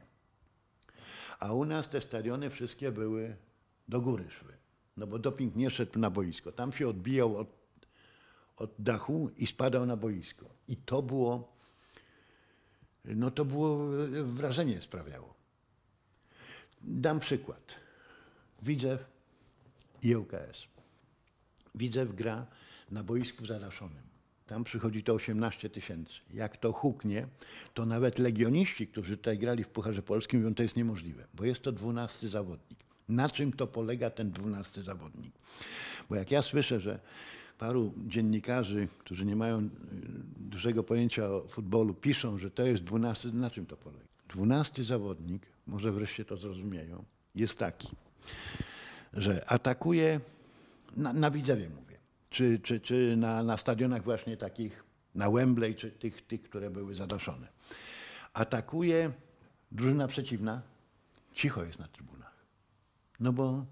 A u nas te stadiony wszystkie były do góry szły. No bo doping nie szedł na boisko. Tam się odbijał od, od dachu i spadał na boisko. I to było, no to było, wrażenie sprawiało. Dam przykład. Widzew i ŁKS. Widzew gra na boisku zadaszonym. Tam przychodzi to osiemnaście tysięcy. Jak to huknie, to nawet legioniści, którzy tutaj grali w Pucharze Polskim, mówią, to jest niemożliwe, bo jest to dwunasty zawodnik. Na czym to polega ten dwunasty zawodnik? Bo jak ja słyszę, że paru dziennikarzy, którzy nie mają dużego pojęcia o futbolu, piszą, że to jest dwunasty, na czym to polega? Dwunasty zawodnik, może wreszcie to zrozumieją, jest taki, że atakuje, na, na Widzewie mówię, czy, czy, czy na, na stadionach właśnie takich, na Wembley, czy tych, tych, które były zadaszone. Atakuje drużyna przeciwna, cicho jest na trybunach. No bo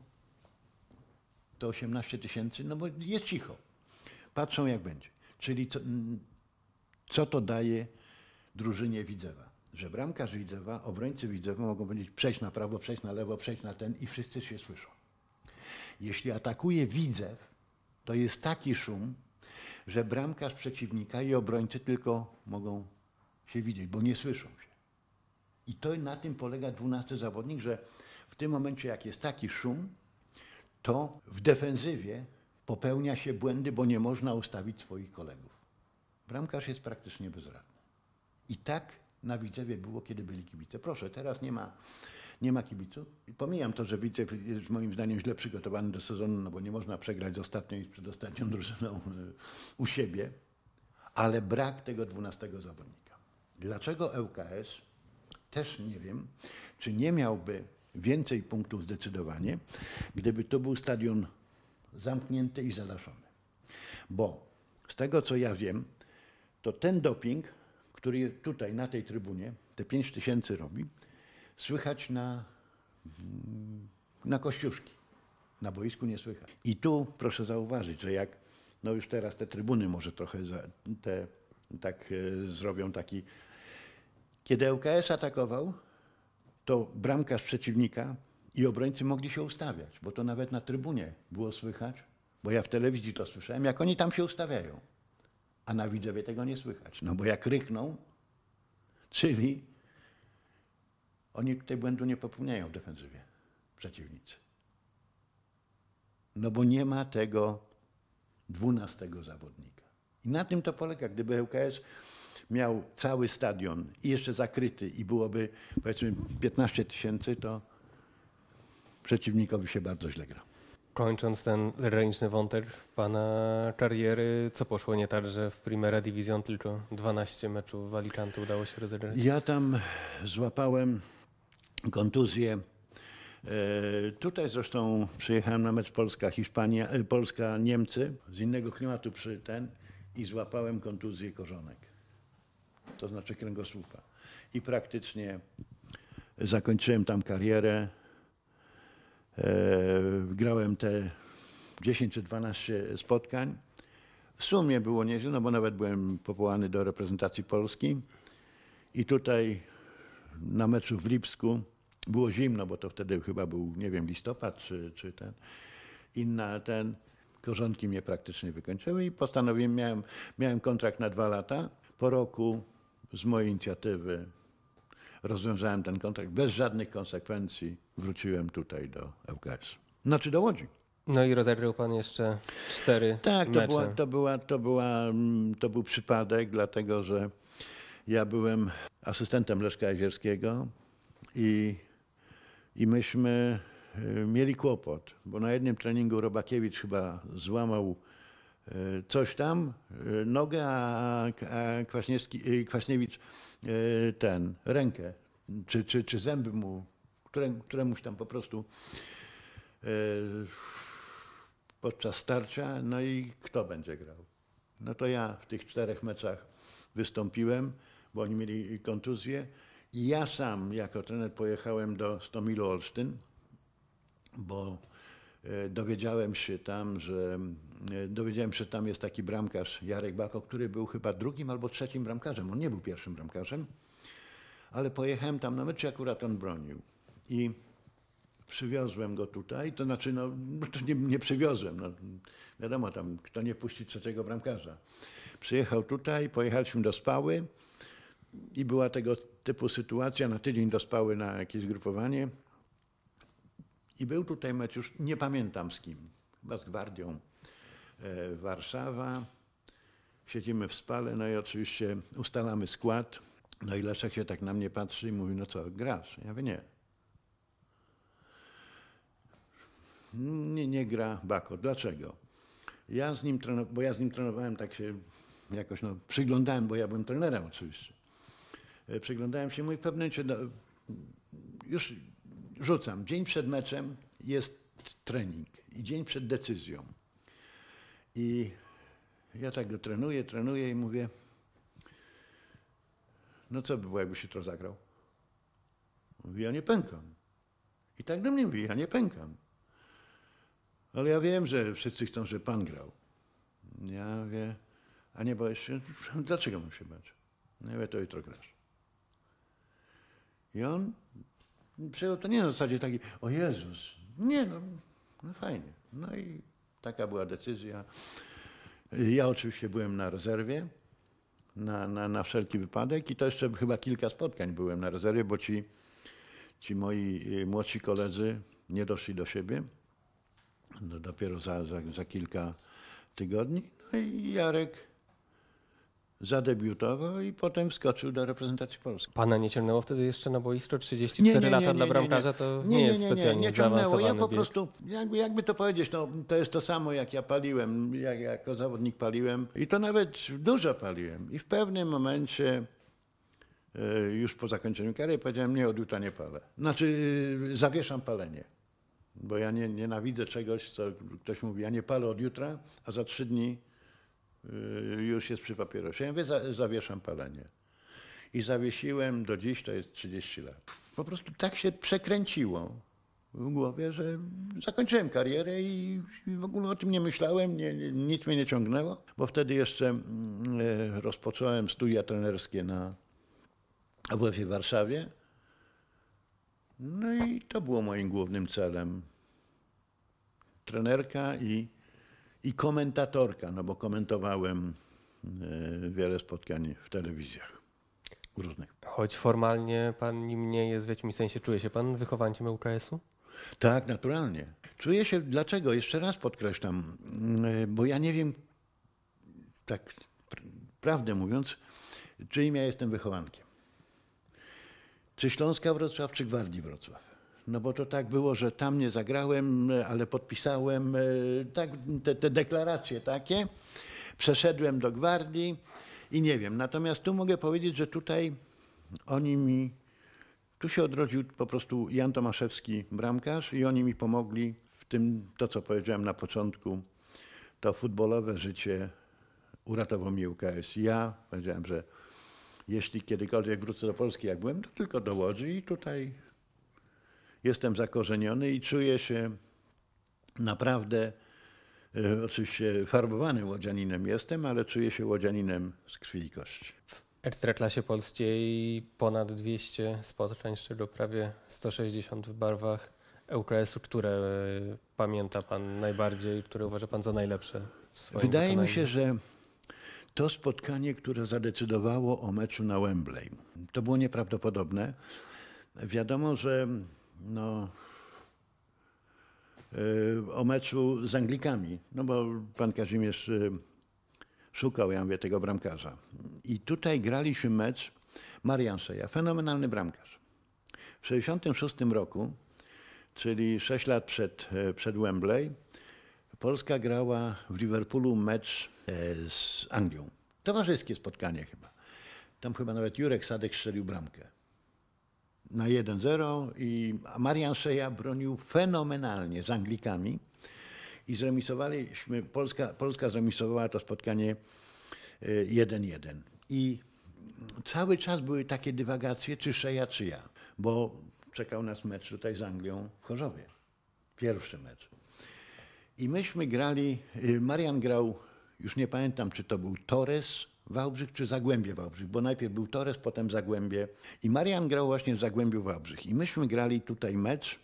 to osiemnaście tysięcy, no bo jest cicho. Patrzą jak będzie. Czyli co, co to daje drużynie Widzewa? Że bramkarz Widzewa, obrońcy Widzewa mogą powiedzieć przejść na prawo, przejść na lewo, przejść na ten i wszyscy się słyszą. Jeśli atakuje Widzew, to jest taki szum, że bramkarz przeciwnika i obrońcy tylko mogą się widzieć, bo nie słyszą się. I to na tym polega dwunasty zawodnik, że w tym momencie, jak jest taki szum, to w defensywie popełnia się błędy, bo nie można ustawić swoich kolegów. Bramkarz jest praktycznie bezradny. I tak na Widzewie było, kiedy byli kibice. Proszę, teraz nie ma, nie ma kibiców. I pomijam to, że Widzew jest moim zdaniem źle przygotowany do sezonu, no bo nie można przegrać z ostatnią i z przedostatnią drużyną u siebie, ale brak tego dwunastego zawodnika. Dlaczego ŁKS? Też nie wiem, czy nie miałby więcej punktów zdecydowanie, gdyby to był stadion zamknięty i zadaszony. Bo z tego, co ja wiem, to ten doping, który tutaj na tej trybunie, te pięć tysięcy robi, słychać na, na Kościuszki. Na boisku nie słychać. I tu proszę zauważyć, że jak, no już teraz te trybuny może trochę za, te, tak e, zrobią taki. Kiedy ŁKS atakował, to bramkarz przeciwnika i obrońcy mogli się ustawiać, bo to nawet na trybunie było słychać, bo ja w telewizji to słyszałem, jak oni tam się ustawiają. A na Widzewie tego nie słychać, no bo jak rykną, czyli oni tutaj błędu nie popełniają w defensywie, przeciwnicy. No bo nie ma tego dwunastego zawodnika. I na tym to polega. Gdyby ŁKS miał cały stadion i jeszcze zakryty i byłoby powiedzmy piętnaście tysięcy, to przeciwnikowi się bardzo źle gra. Kończąc ten zagraniczny wątek pana kariery, co poszło nie tak, że w Primera Division tylko dwanaście meczów w Alicante udało się rozegrać? Ja tam złapałem kontuzję. E, tutaj zresztą przyjechałem na mecz Polska-Hiszpania, e, Polska-Niemcy z innego klimatu przy ten i złapałem kontuzję korzonek, to znaczy kręgosłupa. I praktycznie zakończyłem tam karierę. E, grałem te dziesięć czy dwanaście spotkań. W sumie było nieźle, no bo nawet byłem powołany do reprezentacji Polski. I tutaj na meczu w Lipsku było zimno, bo to wtedy chyba był, nie wiem, listopad czy, czy ten. Inna ten, korzonki mnie praktycznie wykończyły i postanowiłem, miałem, miałem kontrakt na dwa lata. Po roku z mojej inicjatywy rozwiązałem ten kontrakt bez żadnych konsekwencji. Wróciłem tutaj do ŁKS. Znaczy do Łodzi. No i rozegrał pan jeszcze cztery Tak, to, mecze. była, to, była, to, była, to był przypadek, dlatego że ja byłem asystentem Leszka Jezierskiego i, i myśmy mieli kłopot, bo na jednym treningu Robakiewicz chyba złamał coś tam, nogę, a, a Kwaśniewski, Kwaśniewicz ten, rękę, czy, czy, czy zęby mu, które, któremuś tam po prostu podczas starcia, no i kto będzie grał? No to ja w tych czterech meczach wystąpiłem, bo oni mieli kontuzję i ja sam jako trener pojechałem do Stomilu Olsztyn, bo e, dowiedziałem się tam, że e, dowiedziałem się, że tam jest taki bramkarz Jarek Bako, który był chyba drugim albo trzecim bramkarzem. On nie był pierwszym bramkarzem, ale pojechałem tam na mecz i akurat on bronił. I przywiozłem go tutaj, to znaczy, no, to nie, nie przywiozłem, no, wiadomo tam, kto nie puści trzeciego bramkarza. Przyjechał tutaj, pojechaliśmy do Spały i była tego typu sytuacja, na tydzień do Spały na jakieś grupowanie i był tutaj mecz, już nie pamiętam z kim, chyba z Gwardią e, Warszawa. Siedzimy w Spale, no i oczywiście ustalamy skład, no i Leszek się tak na mnie patrzy i mówi, no co, grasz? Ja mówię, nie. Nie, nie gra Bako. Dlaczego? Ja z nim trenowałem, bo ja z nim trenowałem, tak się jakoś no, przyglądałem, bo ja byłem trenerem oczywiście. E, Przyglądałem się, mój w pewnym momencie, no, już rzucam, dzień przed meczem jest trening i dzień przed decyzją. I ja tak go trenuję, trenuję i mówię, no co by było, jakbyś jutro zagrał? Mówi, ja nie pękam. I tak do mnie mówi, ja nie pękam. Ale ja wiem, że wszyscy chcą, żeby pan grał. Ja mówię, a nie boisz się? Dlaczego mam się bać? No ja mówię, to jutro grasz. I on przyjął to nie na zasadzie takiej, o Jezus, nie no, no fajnie. No i taka była decyzja. Ja oczywiście byłem na rezerwie, na, na, na wszelki wypadek i to jeszcze chyba kilka spotkań byłem na rezerwie, bo ci, ci moi młodsi koledzy nie doszli do siebie. No dopiero za, za, za kilka tygodni. No i Jarek zadebiutował i potem wskoczył do reprezentacji Polski. Pana nie ciągnęło wtedy jeszcze na boisko? trzydzieści cztery lata dla bramkarza to nie, nie jest specjalnie nie, nie ciągnęło. zaawansowany Ja po bieg. prostu, jakby, jakby to powiedzieć, no, to jest to samo jak ja paliłem, jak jako zawodnik paliłem i to nawet dużo paliłem. I w pewnym momencie e, już po zakończeniu kariery powiedziałem, nie, od jutra nie palę. Znaczy e, zawieszam palenie. Bo ja nie, nienawidzę czegoś, co ktoś mówi, ja nie palę od jutra, a za trzy dni y, już jest przy papierosie. Ja mówię, za, zawieszam palenie. I zawiesiłem do dziś, to jest trzydzieści lat. Po prostu tak się przekręciło w głowie, że zakończyłem karierę i w ogóle o tym nie myślałem, nie, nie, nic mnie nie ciągnęło, bo wtedy jeszcze y, rozpocząłem studia trenerskie na A W F-ie w Warszawie. No i to było moim głównym celem. Trenerka i, i komentatorka, no bo komentowałem y, wiele spotkań w telewizjach różnych. Choć formalnie pan nim nie jest, w jakimś sensie czuje się pan wychowańcem U K S-u? Tak, naturalnie. Czuję się, dlaczego? Jeszcze raz podkreślam, y, bo ja nie wiem, tak pr prawdę mówiąc, czyim ja jestem wychowankiem. Czy Śląska Wrocław, czy Gwardii Wrocław. No bo to tak było, że tam nie zagrałem, ale podpisałem tak, te, te deklaracje takie. Przeszedłem do Gwardii i nie wiem. Natomiast tu mogę powiedzieć, że tutaj oni mi, tu się odrodził po prostu Jan Tomaszewski, bramkarz i oni mi pomogli w tym, to co powiedziałem na początku, to futbolowe życie uratował mi U K S. Ja powiedziałem, że jeśli kiedykolwiek wrócę do Polski, jak byłem, to tylko do Łodzi i tutaj jestem zakorzeniony i czuję się naprawdę, e, oczywiście farbowanym łodzianinem jestem, ale czuję się łodzianinem z krwi i kości. W Ekstraklasie polskiej ponad dwieście spotkań, z czego prawie sto sześćdziesiąt w barwach U K S-u. Które e, pamięta pan najbardziej, które uważa pan za najlepsze w swoim Wydaje wykonaniu? mi się, że to spotkanie, które zadecydowało o meczu na Wembley, to było nieprawdopodobne. Wiadomo, że no, yy, o meczu z Anglikami, no bo pan Kazimierz yy, szukał, ja mówię, tego bramkarza. I tutaj graliśmy mecz Marian Szeja, fenomenalny bramkarz. W sześćdziesiątym szóstym roku, czyli sześć lat przed, przed Wembley, Polska grała w Liverpoolu mecz z Anglią. Towarzyskie spotkanie chyba. Tam chyba nawet Jurek Sadek strzelił bramkę na jeden zero i Marian Szeja bronił fenomenalnie z Anglikami. i zremisowaliśmy, Polska, Polska zremisowała to spotkanie jeden jeden. I cały czas były takie dywagacje, czy Szeja, czy ja, bo czekał nas mecz tutaj z Anglią w Chorzowie. Pierwszy mecz. I myśmy grali, Marian grał, już nie pamiętam, czy to był Torres Wałbrzych, czy Zagłębie Wałbrzych, bo najpierw był Torres, potem Zagłębie. I Marian grał właśnie w Zagłębiu Wałbrzych. I myśmy grali tutaj mecz.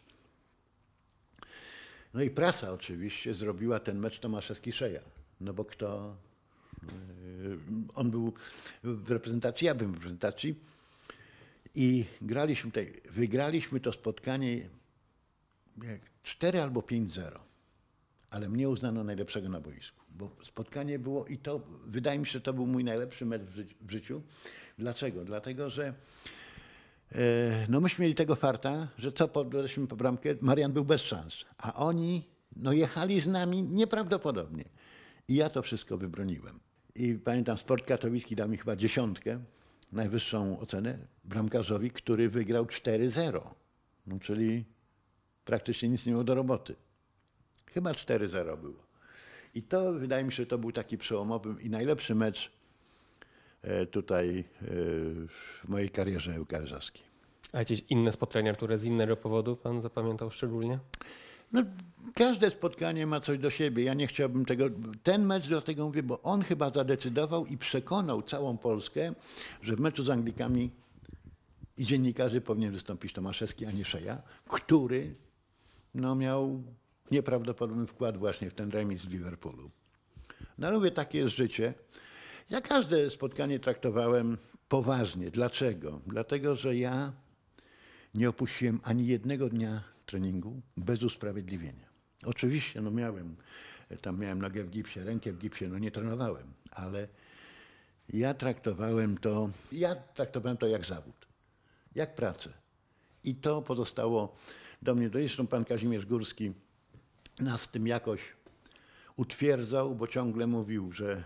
No i prasa oczywiście zrobiła ten mecz Tomaszewski-Szeja. No bo kto... On był w reprezentacji, ja byłem w reprezentacji. I graliśmy tutaj, wygraliśmy to spotkanie cztery albo pięć zero. Ale mnie uznano najlepszego na boisku, bo spotkanie było i to, wydaje mi się, że to był mój najlepszy mecz w, ży w życiu. Dlaczego? Dlatego, że e, no myśmy mieli tego farta, że co podeszliśmy po bramkę, Marian był bez szans, a oni no jechali z nami nieprawdopodobnie. I ja to wszystko wybroniłem. I pamiętam, Sport Katowicki dał mi chyba dziesiątkę, najwyższą ocenę, bramkarzowi, który wygrał cztery zero, no, czyli praktycznie nic nie było do roboty. Chyba cztery zero było. I to wydaje mi się, że to był taki przełomowy i najlepszy mecz tutaj w mojej karierze ŁKS-owskiej. A jakieś inne spotkania, które z innego powodu pan zapamiętał szczególnie? No, każde spotkanie ma coś do siebie. Ja nie chciałbym tego... Ten mecz, dlatego mówię, bo on chyba zadecydował i przekonał całą Polskę, że w meczu z Anglikami i dziennikarzy powinien wystąpić Tomaszewski, a nie Szeja, który no, miał nieprawdopodobny wkład właśnie w ten remis w Liverpoolu. No ale mówię, takie jest życie. Ja każde spotkanie traktowałem poważnie. Dlaczego? Dlatego, że ja nie opuściłem ani jednego dnia treningu bez usprawiedliwienia. Oczywiście, no miałem, tam miałem nogę w gipsie, rękę w gipsie, no nie trenowałem, ale ja traktowałem to, ja traktowałem to jak zawód, jak pracę. I to pozostało do mnie. Zresztą pan Kazimierz Górski nas w tym jakoś utwierdzał, bo ciągle mówił, że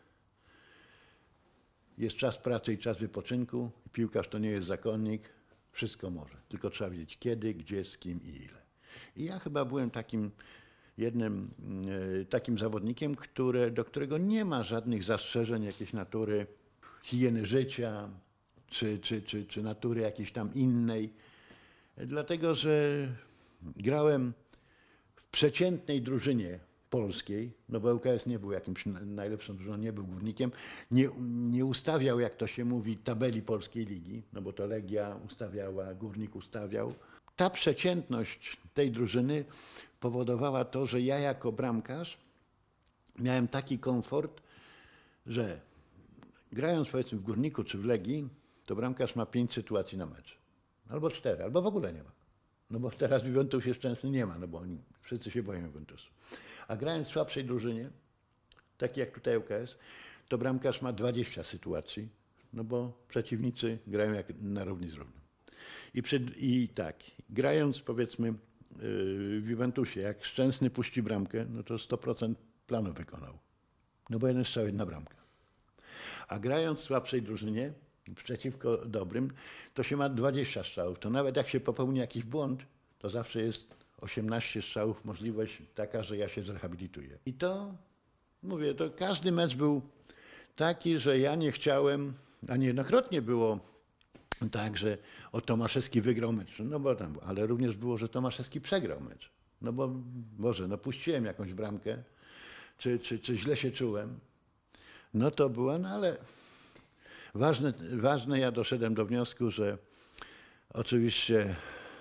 jest czas pracy i czas wypoczynku. Piłkarz to nie jest zakonnik, wszystko może. Tylko trzeba wiedzieć kiedy, gdzie, z kim i ile. I ja chyba byłem takim jednym e, takim zawodnikiem, które, do którego nie ma żadnych zastrzeżeń jakiejś natury higieny życia, czy, czy, czy, czy natury jakiejś tam innej. Dlatego, że grałem w przeciętnej drużynie polskiej, no bo ŁKS nie był jakimś najlepszą drużyną, nie był górnikiem, nie, nie ustawiał, jak to się mówi, tabeli polskiej ligi, no bo to Legia ustawiała, Górnik ustawiał. Ta przeciętność tej drużyny powodowała to, że ja jako bramkarz miałem taki komfort, że grając powiedzmy w Górniku czy w Legii, to bramkarz ma pięć sytuacji na mecz. Albo cztery, albo w ogóle nie ma. No bo teraz w Juventusie Szczęsny nie ma, no bo oni wszyscy się boją Juventusu. A grając w słabszej drużynie, taki jak tutaj ŁKS, to bramkarz ma dwadzieścia sytuacji, no bo przeciwnicy grają jak na równi z równym. I, przed, i tak, grając powiedzmy w Juventusie, jak Szczęsny puści bramkę, no to sto procent planu wykonał. No bo jeden strzał, jedna bramka. A grając w słabszej drużynie, przeciwko dobrym, to się ma dwadzieścia strzałów. To nawet jak się popełni jakiś błąd, to zawsze jest osiemnaście strzałów, możliwość taka, że ja się zrehabilituję. I to, mówię, to każdy mecz był taki, że ja nie chciałem, a niejednokrotnie było tak, że o Tomaszewski wygrał mecz, no bo tam, ale również było, że Tomaszewski przegrał mecz. No bo, Boże, no puściłem jakąś bramkę, czy, czy, czy źle się czułem. No to było, no ale ważne, ważne, ja doszedłem do wniosku, że oczywiście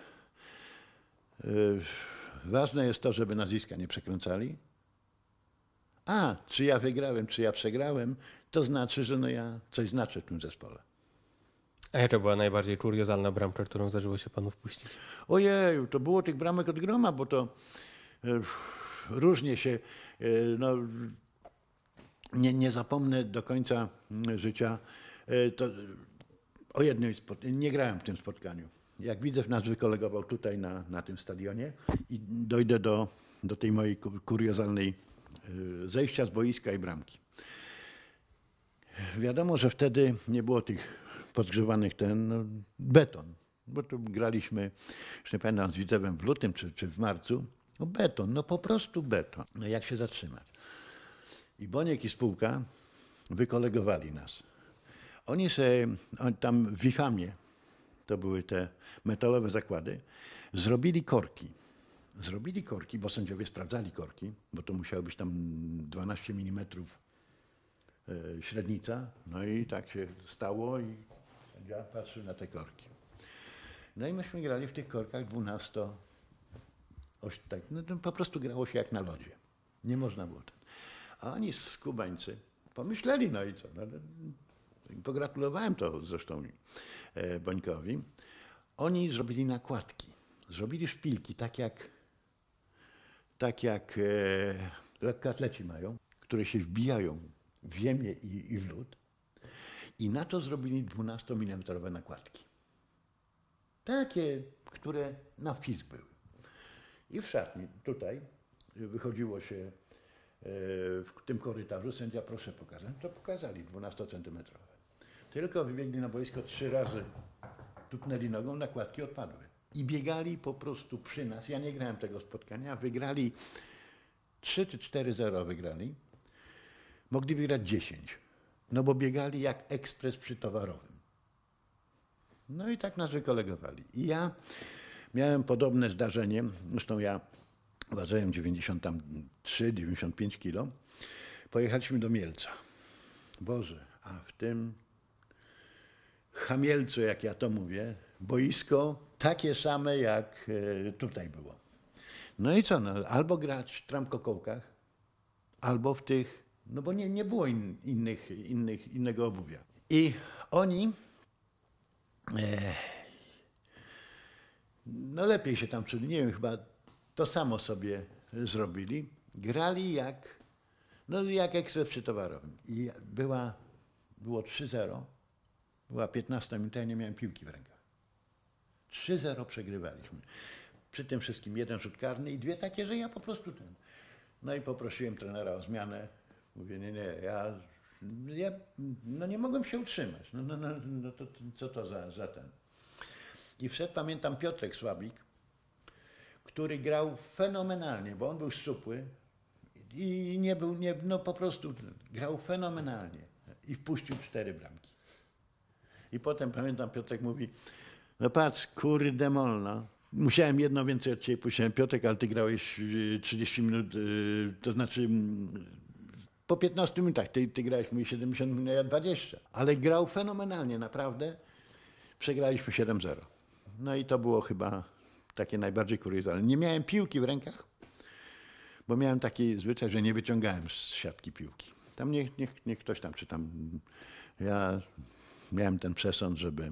yy, ważne jest to, żeby nazwiska nie przekręcali. A, czy ja wygrałem, czy ja przegrałem, to znaczy, że no ja coś znaczę w tym zespole. A jaka była najbardziej kuriozalna bramka, którą zdarzyło się panu wpuścić? Ojeju, to było tych bramek od groma, bo to yy, różnie się, yy, no, nie, nie zapomnę do końca życia, yy, to o jednym, nie grałem w tym spotkaniu. Jak Widzew nas wykolegował tutaj na, na tym stadionie i dojdę do, do tej mojej kuriozalnej yy, zejścia z boiska i bramki. Wiadomo, że wtedy nie było tych podgrzewanych ten no, beton, bo tu graliśmy, już nie pamiętam, z Widzewem w lutym czy, czy w marcu, No beton, no po prostu beton. No jak się zatrzymać? I Boniek i spółka wykolegowali nas. Oni sobie, on tam w Wifamie, to były te metalowe zakłady, zrobili korki. Zrobili korki, bo sędziowie sprawdzali korki, bo to musiało być tam dwanaście milimetrów średnica. No i tak się stało i sędzia patrzył na te korki. No i myśmy grali w tych korkach dwunasto, oś, tak, no to po prostu grało się jak na lodzie. Nie można było tak. A oni skubańcy pomyśleli, no i co? No, pogratulowałem to zresztą e, Bońkowi. Oni zrobili nakładki, zrobili szpilki, tak jak, tak jak e, lekkoatleci mają, które się wbijają w ziemię i, i w lód. I na to zrobili dwunastomilimetrowe nakładki. Takie, które na wcisk były. I w szatni tutaj wychodziło się w tym korytarzu, sędzia proszę pokazać, to pokazali dwunastocentymetrowe. Tylko wybiegli na boisko trzy razy, tupnęli nogą, nakładki odpadły. I biegali po prostu przy nas, ja nie grałem tego spotkania, wygrali trzy czy cztery zero wygrali, mogli wygrać dziesięć, no bo biegali jak ekspres przy towarowym. No i tak nas wykolegowali. I ja miałem podobne zdarzenie, zresztą ja ważyłem dziewięćdziesiąt trzy dziewięćdziesiąt pięć kilo. Pojechaliśmy do Mielca. Boże, a w tym Chamielcu, jak ja to mówię, boisko takie same jak tutaj było. No i co, no, albo grać w trampkokołkach, albo w tych, no bo nie, nie było in, innych, innych, innego obuwia. I oni e, no lepiej się tam czuli, nie wiem, chyba to samo sobie zrobili. Grali jak, no jak ekspres przy towarowym. I była, było trzy zero, była piętnasta minuta, ja nie miałem piłki w rękach. trzy zero przegrywaliśmy. Przy tym wszystkim jeden rzut karny i dwie takie, że ja po prostu ten. No i poprosiłem trenera o zmianę. Mówię, nie, nie, ja, ja no nie mogłem się utrzymać. No, no, no, no to co to za, za ten. I wszedł, pamiętam, Piotrek Słabik, który grał fenomenalnie, bo on był szczupły i nie był, nie, no po prostu grał fenomenalnie i wpuścił cztery bramki. I potem, pamiętam, Piotrek mówi, no patrz, kurde molno, musiałem jedno więcej od ciebie puściłem, Piotrek, ale ty grałeś trzydzieści minut, to znaczy po piętnastu minutach, ty, ty grałeś mój siedemdziesiąt minut, ja dwadzieścia, ale grał fenomenalnie, naprawdę. Przegraliśmy siedem zero. No i to było chyba takie najbardziej kuriozalne. Nie miałem piłki w rękach, bo miałem taki zwyczaj, że nie wyciągałem z siatki piłki. Tam niech, niech, niech ktoś tam, czy tam, ja miałem ten przesąd, żeby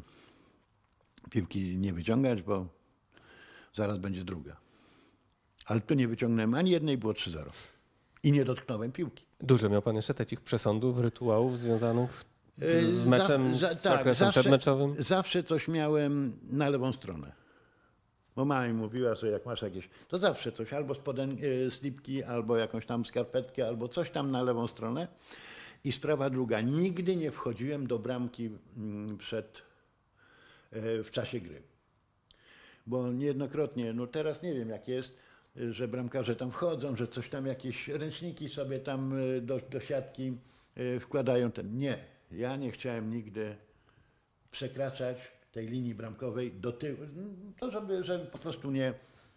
piłki nie wyciągać, bo zaraz będzie druga. Ale tu nie wyciągnąłem ani jednej, było trzy zero. I nie dotknąłem piłki. Dużo miał pan jeszcze takich przesądów, rytuałów związanych z z Za- meczem, za- z tak, okresem zawsze, przedmeczowym? zawsze coś miałem na lewą stronę. Bo mama mi mówiła, że jak masz jakieś, to zawsze coś, albo spoden, y, slipki, albo jakąś tam skarpetkę, albo coś tam na lewą stronę. I sprawa druga, nigdy nie wchodziłem do bramki mm, przed, y, w czasie gry. Bo niejednokrotnie, no teraz nie wiem jak jest, y, że bramkarze tam wchodzą, że coś tam, jakieś ręczniki sobie tam y, do, do siatki y, wkładają. Ten. Nie, ja nie chciałem nigdy przekraczać tej linii bramkowej do tyłu, to żeby, żeby po prostu nie,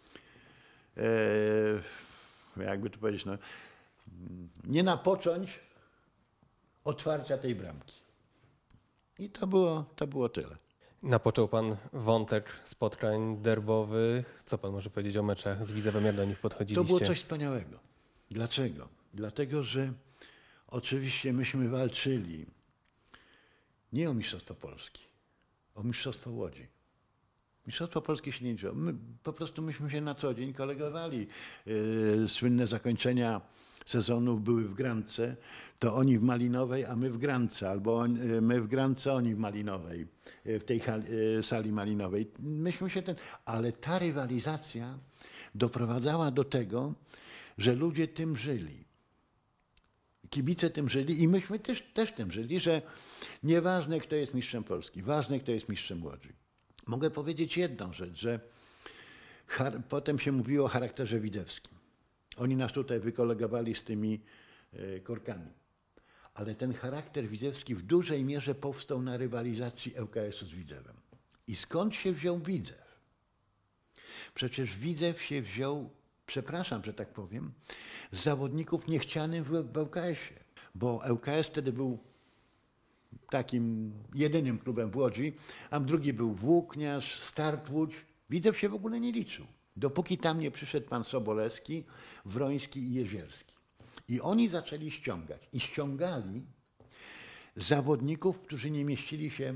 e, jakby to powiedzieć, no, nie napocząć otwarcia tej bramki. I to było, to było tyle. Napoczął pan wątek spotkań derbowych. Co pan może powiedzieć o meczach z Widzewem, jak do nich podchodziliście? To było coś wspaniałego. Dlaczego? Dlatego, że oczywiście myśmy walczyli nie o Mistrzostwo Polski, o Mistrzostwo Łodzi. Mistrzostwo Polskie się nie liczyło. My, po prostu myśmy się na co dzień kolegowali. Yy, słynne zakończenia sezonów były w Grance, to oni w Malinowej, a my w Grance, albo on, yy, my w Grance, oni w Malinowej, yy, w tej hali, yy, sali malinowej. Myśmy się ten, ale ta rywalizacja doprowadzała do tego, że ludzie tym żyli. Kibice tym żyli i myśmy też, też tym żyli, że nieważne kto jest mistrzem Polski, ważne kto jest mistrzem Łodzi. Mogę powiedzieć jedną rzecz, że Char- Potem się mówiło o charakterze widzewskim. Oni nas tutaj wykolegowali z tymi e, korkami. Ale ten charakter widzewski w dużej mierze powstał na rywalizacji L K S-u z Widzewem. I skąd się wziął Widzew? Przecież Widzew się wziął, przepraszam, że tak powiem, z zawodników niechcianych w L K S-ie. Bo L K S wtedy był takim jedynym klubem w Łodzi, a drugi był Włókniarz, Start Łódź. Widzew się w ogóle nie liczył. Dopóki tam nie przyszedł pan Sobolewski, Wroński i Jezierski. I oni zaczęli ściągać. I ściągali zawodników, którzy nie mieścili się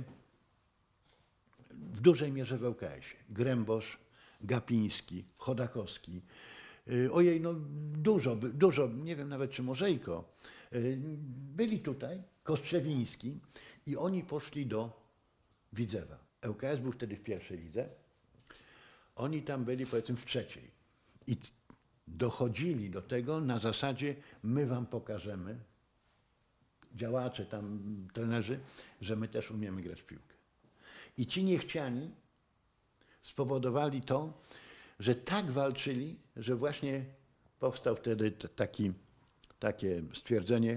w dużej mierze w L K S-ie. Grębosz, Gapiński, Chodakowski. Yy, Ojej, no dużo, by- dużo, nie wiem nawet czy Możejko. Yy, Byli tutaj, Kostrzewiński i oni poszli do Widzewa. L K S był wtedy w pierwszej lidze. Oni tam byli powiedzmy w trzeciej. I c- dochodzili do tego na zasadzie my wam pokażemy, działacze tam, trenerzy, że my też umiemy grać w piłkę. I ci niechciani spowodowali to, że tak walczyli, że właśnie powstał wtedy t- taki, takie stwierdzenie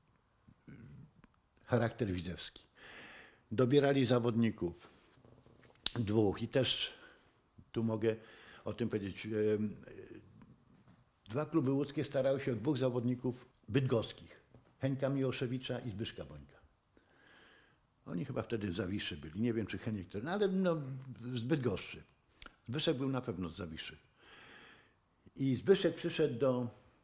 charakter widzewski. Dobierali zawodników dwóch i też tu mogę o tym powiedzieć. em, Dwa kluby łódzkie starały się o dwóch zawodników bydgoskich. Henka Miłoszewicza i Zbyszka Bońka. Oni chyba wtedy w Zawiszy byli. Nie wiem, czy Heniek też, no ale no, z Bydgoszczy. Zbyszek był na pewno z Zawiszy. I Zbyszek przyszedł do,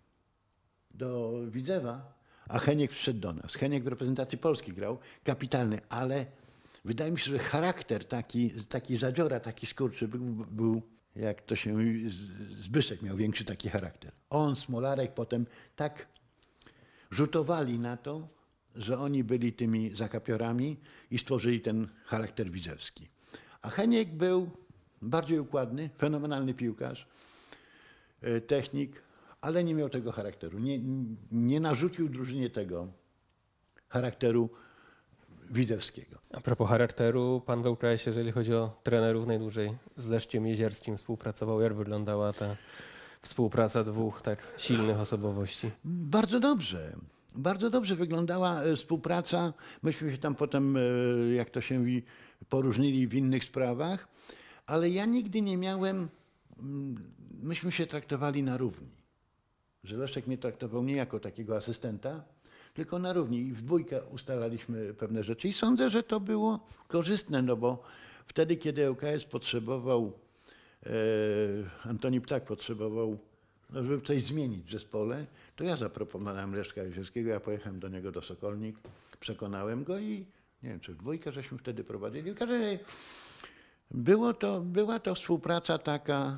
do Widzewa, a Heniek przyszedł do nas. Heniek w reprezentacji Polski grał, kapitalny, ale wydaje mi się, że charakter taki, taki zadziora, taki skurczy był, był, jak to się mówi, Z- Zbyszek miał większy taki charakter. On, Smolarek potem tak rzutowali na to, że oni byli tymi zakapiorami i stworzyli ten charakter widzewski. A Heniek był bardziej układny, fenomenalny piłkarz, e, technik, ale nie miał tego charakteru. Nie, nie narzucił drużynie tego charakteru widzewskiego. A propos charakteru, pan w L K S, jeżeli chodzi o trenerów, najdłużej z Leszciem Jezierskim współpracował. Jak wyglądała ta współpraca dwóch tak silnych osobowości? Bardzo dobrze. Bardzo dobrze wyglądała e, współpraca. Myśmy się tam potem, e, jak to się mówi, poróżnili w innych sprawach, ale ja nigdy nie miałem, mm, myśmy się traktowali na równi. Że Leszek mnie traktował nie jako takiego asystenta, tylko na równi. I w dwójkę ustalaliśmy pewne rzeczy. I sądzę, że to było korzystne, no bo wtedy, kiedy L K S potrzebował, e, Antoni Ptak potrzebował, no, żeby coś zmienić w zespole, to ja zaproponowałem Leszka Jezierskiego, ja pojechałem do niego do Sokolnik, przekonałem go i nie wiem, czy w dwójkę żeśmy wtedy prowadzili. W każdym razie było to, była to współpraca taka,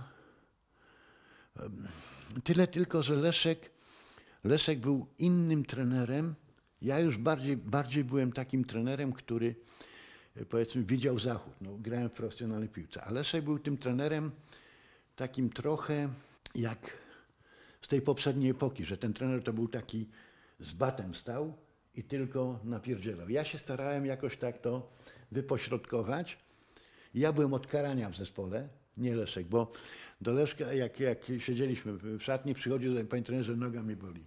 tyle tylko, że Leszek, Leszek był innym trenerem. Ja już bardziej, bardziej byłem takim trenerem, który e, powiedzmy widział zachód. No, grałem w profesjonalnej piłce. A Leszek był tym trenerem takim trochę jak z tej poprzedniej epoki, że ten trener to był taki z batem stał i tylko napierdzielał. Ja się starałem jakoś tak to wypośrodkować. Ja byłem od karania w zespole, nie Leszek, bo do Leszka, jak, jak siedzieliśmy w szatni, przychodził, panie trenerze, noga mi boli.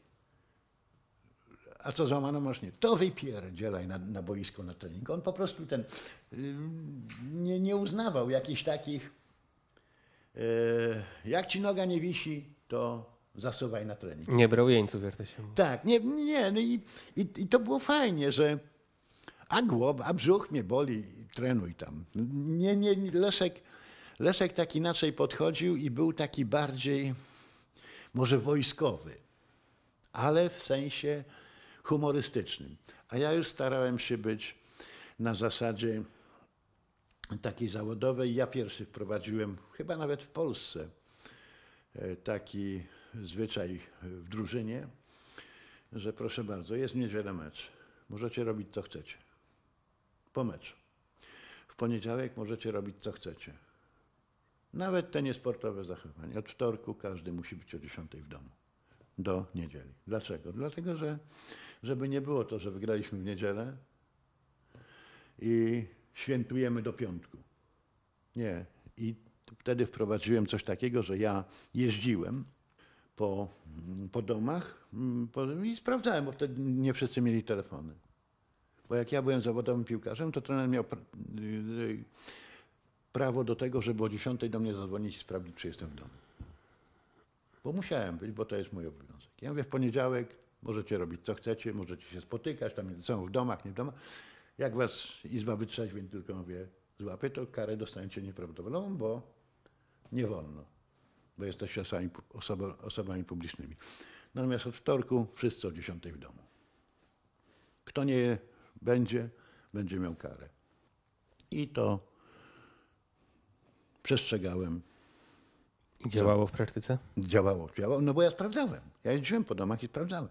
A co złamano masz nie? To wypierdzielaj na, na boisko, na trening. On po prostu ten yy, nie, nie uznawał jakichś takich, yy, jak ci noga nie wisi, to zasuwaj na trening. Nie brał jeńców, jak to się mówi. Tak, nie, nie, no i, i, i to było fajnie, że a głowa, a brzuch mnie boli, trenuj tam. Nie, nie, nie, Leszek, Leszek tak inaczej podchodził i był taki bardziej może wojskowy, ale w sensie humorystycznym. A ja już starałem się być na zasadzie takiej zawodowej. Ja pierwszy wprowadziłem, chyba nawet w Polsce, e, taki zwyczaj w drużynie, że proszę bardzo, jest w niedzielę mecz. Możecie robić co chcecie. Po meczu. W poniedziałek możecie robić co chcecie. Nawet te niesportowe zachowania. Od wtorku każdy musi być o dziesiątej w domu. Do niedzieli. Dlaczego? Dlatego, że żeby nie było to, że wygraliśmy w niedzielę i świętujemy do piątku. Nie. I wtedy wprowadziłem coś takiego, że ja jeździłem po, po domach mm, po, i sprawdzałem, bo wtedy nie wszyscy mieli telefony. Bo jak ja byłem zawodowym piłkarzem, to trener miał pra- y- prawo do tego, żeby o dziesiątej do mnie zadzwonić i sprawdzić, czy jestem w domu. Bo musiałem być, bo to jest mój obowiązek. Ja mówię, w poniedziałek możecie robić co chcecie, możecie się spotykać tam między sobą w domach, nie w domach. Jak was izba wytrzeźwień tylko mówię, złapie, to karę dostaniecie nieprawdopodobną, bo nie wolno, bo jesteście osobami, osoba, osobami publicznymi. Natomiast od wtorku wszyscy o dziesiątej w domu. Kto nie będzie, będzie miał karę. I to przestrzegałem. I działało w praktyce? Działało, działało, no bo ja sprawdzałem. Ja jeździłem po domach i sprawdzałem.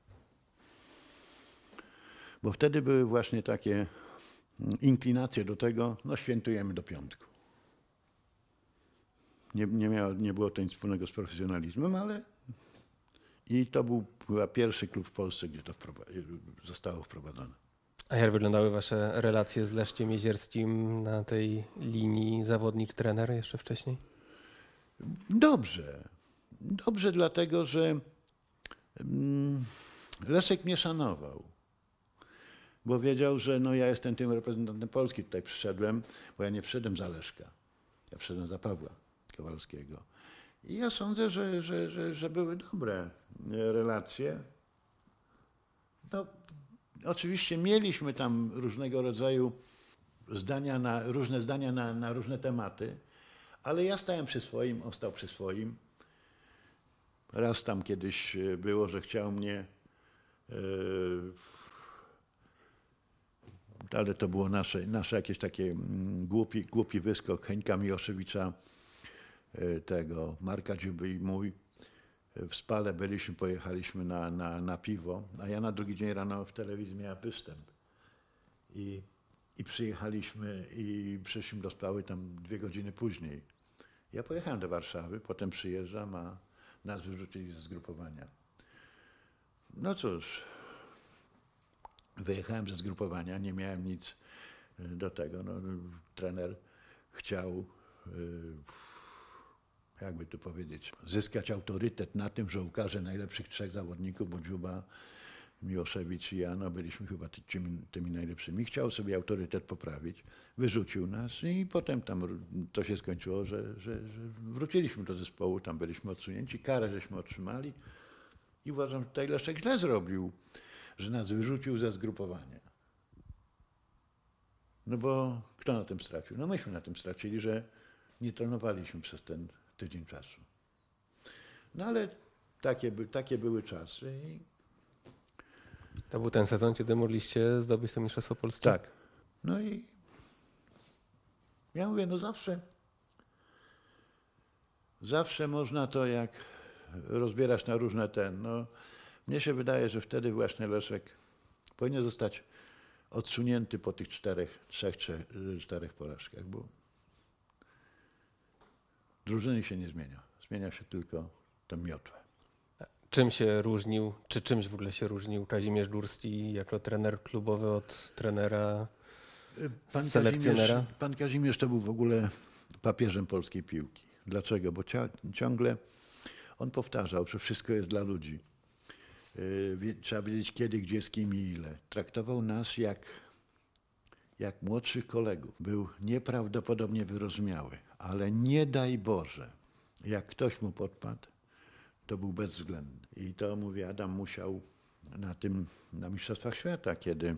Bo wtedy były właśnie takie inklinacje do tego, no świętujemy do piątku. Nie, nie, miało, nie było to nic wspólnego z profesjonalizmem, ale i to był chyba pierwszy klub w Polsce, gdzie to wprowadzi, zostało wprowadzone. A jak wyglądały wasze relacje z Leszkiem Jezierskim na tej linii zawodnik-trener jeszcze wcześniej? Dobrze. Dobrze dlatego, że mm, Leszek mnie szanował. Bo wiedział, że no ja jestem tym reprezentantem Polski. Tutaj przyszedłem, bo ja nie przyszedłem za Leszka. Ja przyszedłem za Pawła Kowalskiego. I ja sądzę, że, że, że, że były dobre relacje. No, oczywiście mieliśmy tam różnego rodzaju zdania, na, różne zdania na, na różne tematy, ale ja stałem przy swoim, on stał przy swoim. Raz tam kiedyś było, że chciał mnie, yy, ale to było nasze, nasze jakieś takie głupi, głupi wyskok Henka Miłoszewicza, yy, tego Marka Dziuby i mój. W Spale byliśmy, pojechaliśmy na, na, na piwo, a ja na drugi dzień rano w telewizji miałem występ. I, i przyjechaliśmy i przyszliśmy do Spały tam dwie godziny później. Ja pojechałem do Warszawy, potem przyjeżdżam, a nas wyrzucili ze zgrupowania. No cóż, wyjechałem ze zgrupowania, nie miałem nic do tego. No, trener chciał, jakby tu powiedzieć, zyskać autorytet na tym, że ukaże najlepszych trzech zawodników, bo Dziuba, Miłoszewicz i ja, no byliśmy chyba tymi, tymi najlepszymi. Chciał sobie autorytet poprawić, wyrzucił nas i potem tam to się skończyło, że, że, że wróciliśmy do zespołu, tam byliśmy odsunięci, karę żeśmy otrzymali i uważam, że tutaj Leszek źle zrobił, że nas wyrzucił ze zgrupowania. No bo kto na tym stracił? No myśmy na tym stracili, że nie trenowaliśmy przez ten tydzień czasu. No ale takie, by, takie były czasy. I to był ten sezon, kiedy mogliście zdobyć to Mistrzostwo Polskie? tak. No i ja mówię, no zawsze, zawsze można to jak rozbierać na różne ten. No, mnie się wydaje, że wtedy właśnie Leszek powinien zostać odsunięty po tych czterech, trzech, trzech czterech porażkach, bo drużyny się nie zmienia. Zmienia się tylko tę miotłę. Czym się różnił, czy czymś w ogóle się różnił Kazimierz Górski jako trener klubowy od trenera Pan selekcjonera? Kazimierz, pan Kazimierz to był w ogóle papieżem polskiej piłki. Dlaczego? Bo ciągle on powtarzał, że wszystko jest dla ludzi. Trzeba wiedzieć kiedy, gdzie, z kim i ile. Traktował nas jak, jak młodszych kolegów. Był nieprawdopodobnie wyrozumiały, ale nie daj Boże, jak ktoś mu podpadł, to był bezwzględny. I to, mówię, Adam musiał na tym, na Mistrzostwach Świata, kiedy,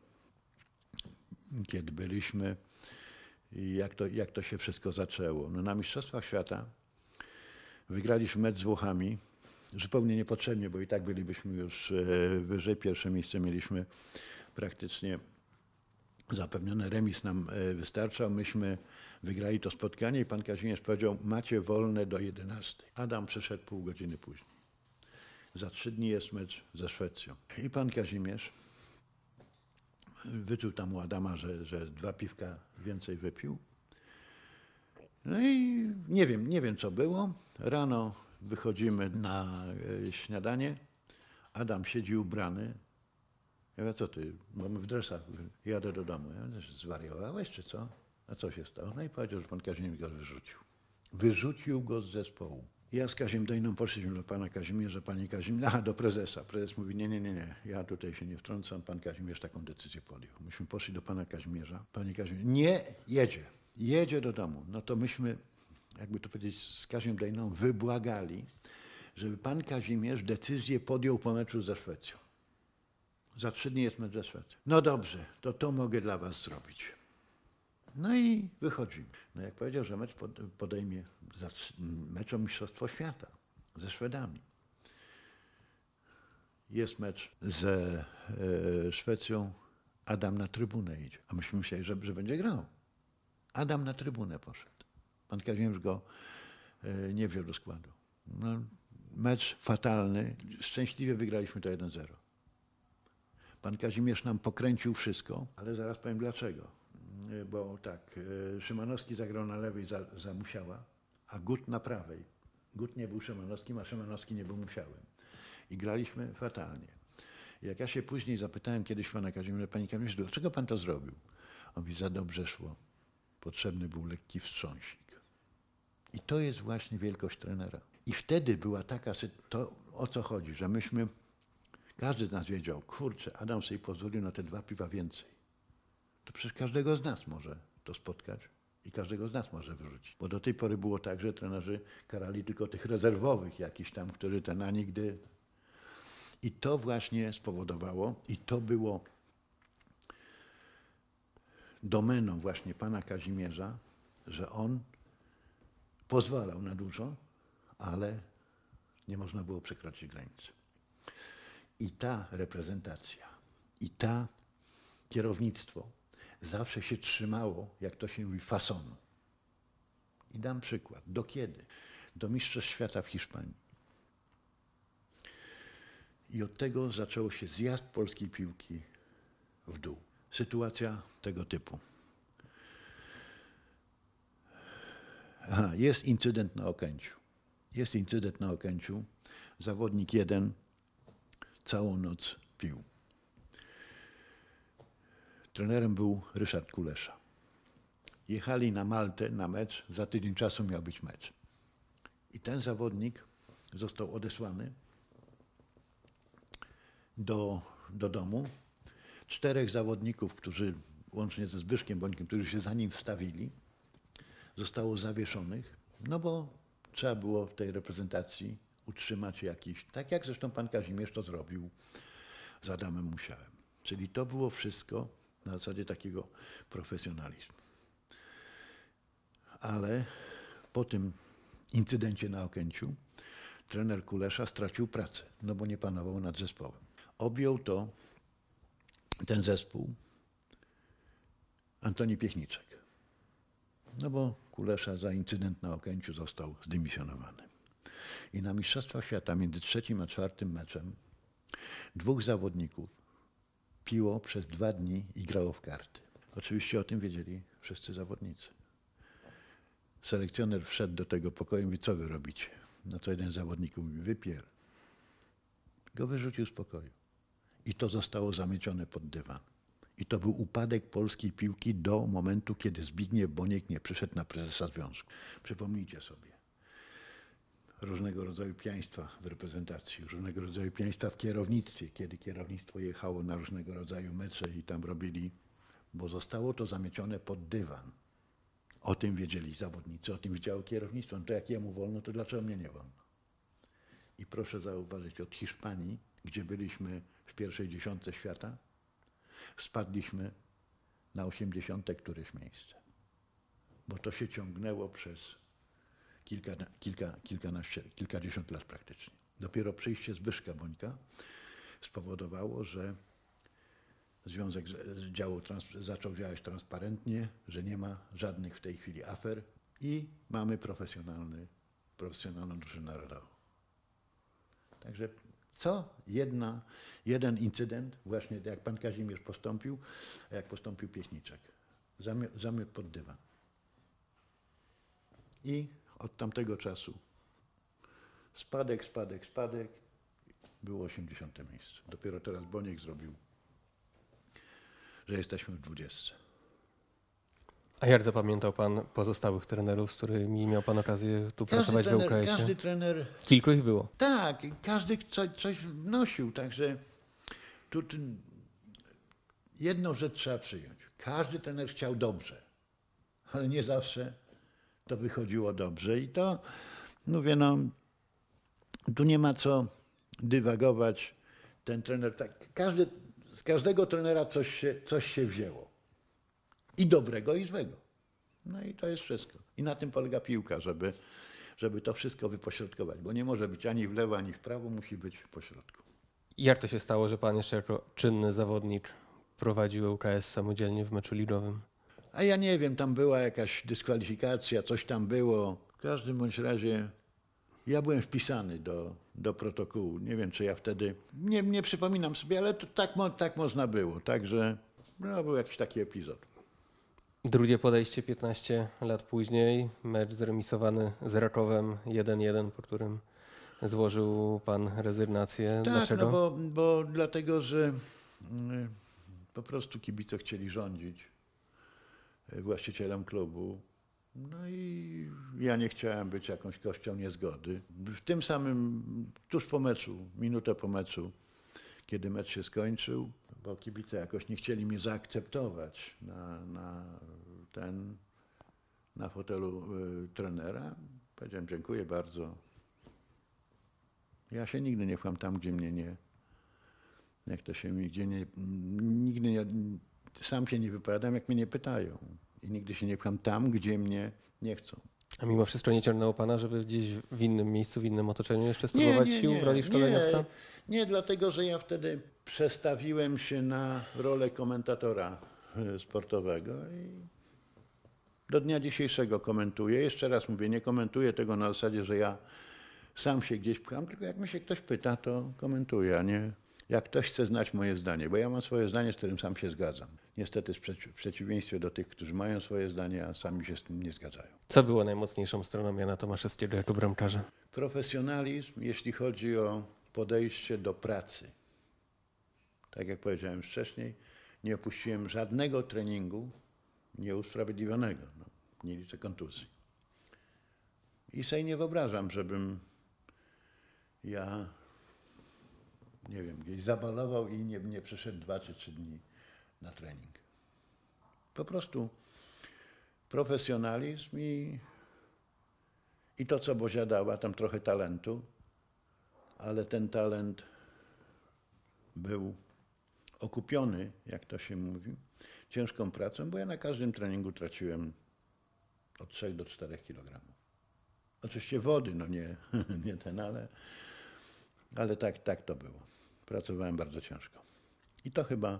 kiedy byliśmy, i jak to, jak to się wszystko zaczęło. No, na Mistrzostwach Świata wygraliśmy mecz z Włochami, zupełnie niepotrzebnie, bo i tak bylibyśmy już wyżej. Pierwsze miejsce mieliśmy praktycznie zapewnione, remis nam wystarczał. Myśmy wygrali to spotkanie i pan Kazimierz powiedział, macie wolne do jedenastej. Adam przyszedł pół godziny później. Za trzy dni jest mecz ze Szwecją. I pan Kazimierz wyczuł tam u Adama, że, że dwa piwka więcej wypił. No i nie wiem, nie wiem co było. Rano wychodzimy na śniadanie. Adam siedzi ubrany. Ja mówię, co ty? Mamy w dresach, jadę do domu. Ja mówię, zwariowałeś czy co? A co się stało? No i powiedział, że pan Kazimierz go wyrzucił. Wyrzucił go z zespołu. Ja z Kazim Dejną poszliśmy do pana Kazimierza, pani Kazimierza, aha, do prezesa. Prezes mówi, nie, nie, nie, nie, ja tutaj się nie wtrącam, pan Kazimierz taką decyzję podjął. Myśmy poszli do pana Kazimierza, pani Kazimierz, nie, jedzie, jedzie do domu. No to myśmy, jakby to powiedzieć, z Kaziem Dejną wybłagali, żeby pan Kazimierz decyzję podjął po meczu ze Szwecją. Za trzy dni jest mecz ze Szwecją. No dobrze, to to mogę dla was zrobić. No i wychodzimy. No jak powiedział, że mecz podejmie za mecz o Mistrzostwo Świata ze Szwedami. Jest mecz ze e, Szwecją, Adam na trybunę idzie. A myśmy myśleli, że, że będzie grał. Adam na trybunę poszedł. Pan Kazimierz go e, nie wziął do składu. No, mecz fatalny. Szczęśliwie wygraliśmy to jeden zero. Pan Kazimierz nam pokręcił wszystko, ale zaraz powiem dlaczego. Bo tak, Szymanowski zagrał na lewej za, za Musiała, a Gut na prawej. Gut nie był Szymanowskim, a Szymanowski nie był Musiałem. I graliśmy fatalnie. I jak ja się później zapytałem kiedyś pana Kazimierza, panie Kazimierzu, dlaczego pan to zrobił? On mówi, za dobrze szło. Potrzebny był lekki wstrząsik. I to jest właśnie wielkość trenera. I wtedy była taka sytuacja, to o co chodzi, że myśmy, każdy z nas wiedział, kurczę, Adam sobie pozwolił na te dwa piwa więcej. To przecież każdego z nas może to spotkać i każdego z nas może wyrzucić. Bo do tej pory było tak, że trenerzy karali tylko tych rezerwowych jakiś tam, który ten, a nigdy. I to właśnie spowodowało, i to było domeną właśnie pana Kazimierza, że on pozwalał na dużo, ale nie można było przekroczyć granicy. I ta reprezentacja, i ta kierownictwo zawsze się trzymało, jak to się mówi, fasonu. I dam przykład. Do kiedy? Do Mistrzostw Świata w Hiszpanii. I od tego zaczęło się zjazd polskiej piłki w dół. Sytuacja tego typu. Aha, jest incydent na Okęciu. Jest incydent na Okęciu. Zawodnik jeden całą noc pił. Trenerem był Ryszard Kulesza. Jechali na Maltę na mecz, za tydzień czasu miał być mecz. I ten zawodnik został odesłany do, do domu. Czterech zawodników, którzy łącznie ze Zbyszkiem Bońkiem, którzy się za nim wstawili, zostało zawieszonych, no bo trzeba było w tej reprezentacji utrzymać jakiś, tak jak zresztą pan Kazimierz to zrobił z Adamem Musiałem. Czyli to było wszystko na zasadzie takiego profesjonalizmu. Ale po tym incydencie na Okęciu trener Kulesza stracił pracę, no bo nie panował nad zespołem. Objął to ten zespół Antoni Piechniczek. No bo Kulesza za incydent na Okęciu został zdymisjonowany. I na Mistrzostwach Świata między trzecim a czwartym meczem dwóch zawodników piło przez dwa dni i grało w karty. Oczywiście o tym wiedzieli wszyscy zawodnicy. Selekcjoner wszedł do tego pokoju i mówi, co wy robicie? No to jeden z zawodników mówi, wypier. Go wyrzucił z pokoju. I to zostało zamiecione pod dywan. I to był upadek polskiej piłki do momentu, kiedy Zbigniew Boniek nie przyszedł na prezesa związku. Przypomnijcie sobie. Różnego rodzaju pijaństwa w reprezentacji, różnego rodzaju pijaństwa w kierownictwie, kiedy kierownictwo jechało na różnego rodzaju mecze i tam robili, bo zostało to zamiecione pod dywan. O tym wiedzieli zawodnicy, o tym wiedziało kierownictwo. No to jak jemu wolno, to dlaczego mnie nie wolno? I proszę zauważyć, od Hiszpanii, gdzie byliśmy w pierwszej dziesiątce świata, spadliśmy na osiemdziesiąte któreś miejsce. Bo to się ciągnęło przez kilka, kilka, kilkanaście, kilkadziesiąt lat praktycznie. Dopiero przyjście Zbyszka Bońka spowodowało, że związek działał, zaczął działać transparentnie, że nie ma żadnych w tej chwili afer i mamy profesjonalny, profesjonalną drużynę narodową. Także co jedna, jeden incydent, właśnie jak pan Kazimierz postąpił, a jak postąpił Piechniczek. Zamiot, zamiot pod dywan. I od tamtego czasu spadek, spadek, spadek, było osiemdziesiąte miejsce. Dopiero teraz Boniek zrobił, że jesteśmy w dwudziestce. A jak zapamiętał pan pozostałych trenerów, z którymi miał pan okazję tu Każdy pracować w trener, ŁKS-ie? każdy trener, Kilku ich było. tak, każdy co, coś wnosił, także tu, tu jedną rzecz trzeba przyjąć. Każdy trener chciał dobrze, ale nie zawsze to wychodziło dobrze i to, mówię, no, tu nie ma co dywagować. Ten trener, tak, każdy, z każdego trenera coś się, coś się wzięło. I dobrego, i złego. No i to jest wszystko. I na tym polega piłka, żeby, żeby to wszystko wypośrodkować, bo nie może być ani w lewo, ani w prawo, musi być po środku. Jak to się stało, że pan jeszcze jako czynny zawodnik prowadził ŁKS samodzielnie w meczu ligowym? A ja nie wiem, tam była jakaś dyskwalifikacja, coś tam było. W każdym bądź razie ja byłem wpisany do, do protokołu. Nie wiem, czy ja wtedy, nie, nie przypominam sobie, ale to tak, mo- tak można było. Także no, był jakiś taki epizod. Drugie podejście piętnaście lat później, mecz zremisowany z Rakowem jeden jeden, po którym złożył pan rezygnację. Tak, Dlaczego? no bo, bo dlatego, że mm, po prostu kibice chcieli rządzić y, właścicielem klubu. No i ja nie chciałem być jakąś kością niezgody. W tym samym, tuż po meczu, minutę po meczu, kiedy mecz się skończył, bo kibice jakoś nie chcieli mnie zaakceptować na, na ten, na fotelu y, trenera, powiedziałem dziękuję bardzo. Ja się nigdy nie pcham tam, gdzie mnie nie, jak to się nigdzie nie, nigdy nie, sam się nie wypowiadam, jak mnie nie pytają. I nigdy się nie pcham tam, gdzie mnie nie chcą. A mimo wszystko nie ciągnęło pana, żeby gdzieś w innym miejscu, w innym otoczeniu jeszcze spróbować sił w roli szkoleniowca? Nie, nie, dlatego że ja wtedy przestawiłem się na rolę komentatora e, sportowego i do dnia dzisiejszego komentuję. Jeszcze raz mówię, nie komentuję tego na zasadzie, że ja sam się gdzieś pcham, tylko jak mnie się ktoś pyta, to komentuję, a nie jak ktoś chce znać moje zdanie, bo ja mam swoje zdanie, z którym sam się zgadzam. Niestety w przeciwieństwie do tych, którzy mają swoje zdanie, a sami się z tym nie zgadzają. Co było najmocniejszą stroną Jana Tomaszewskiego jako bramkarza? Profesjonalizm, jeśli chodzi o podejście do pracy. Tak jak powiedziałem wcześniej, nie opuściłem żadnego treningu nieusprawiedliwionego. No, nie liczę kontuzji. I sobie nie wyobrażam, żebym ja, nie wiem, gdzieś zabalował i nie, nie przeszedł dwa czy trzy dni na trening. Po prostu profesjonalizm i, i to, co Bozia dała, tam trochę talentu, ale ten talent był okupiony, jak to się mówi, ciężką pracą, bo ja na każdym treningu traciłem od trzech do czterech kilogramów. Oczywiście wody, no nie, nie ten, ale, ale tak, tak to było. Pracowałem bardzo ciężko. I to chyba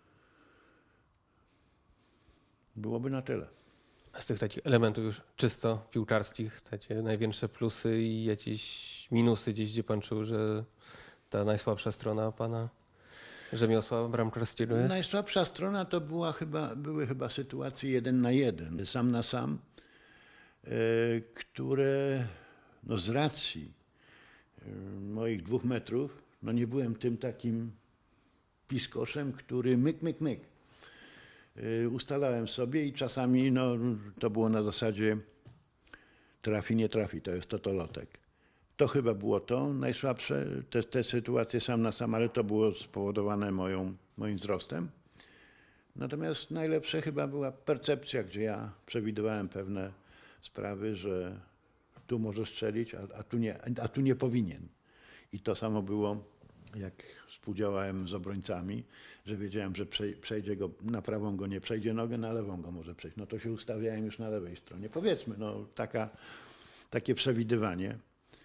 byłoby na tyle. A z tych takich elementów już czysto piłkarskich, takie największe plusy i jakieś minusy gdzieś, gdzie pan czuł, że ta najsłabsza strona pana rzemiosła bramkarskiego jest? Najsłabsza strona to była chyba, były chyba sytuacje jeden na jeden, sam na sam, e, które no z racji e, moich dwóch metrów, no nie byłem tym takim piskoszem, który myk, myk, myk. E, ustalałem sobie i czasami no, to było na zasadzie trafi, nie trafi, to jest totolotek. To chyba było to najsłabsze, te, te sytuacje sam na sam, ale to było spowodowane moją, moim wzrostem. Natomiast najlepsze chyba była percepcja, gdzie ja przewidywałem pewne sprawy, że tu może strzelić, a, a, tu, nie, a tu nie powinien. I to samo było, jak współdziałałem z obrońcami, że wiedziałem, że przejdzie go, na prawą go nie przejdzie nogę, na lewą go może przejść. No to się ustawiałem już na lewej stronie. Powiedzmy, no taka, takie przewidywanie.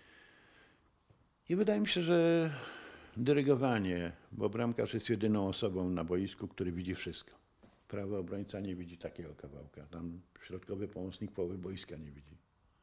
I wydaje mi się, że dyrygowanie, bo bramkarz jest jedyną osobą na boisku, który widzi wszystko. Prawy obrońca nie widzi takiego kawałka. Tam środkowy pomocnik połowy boiska nie widzi.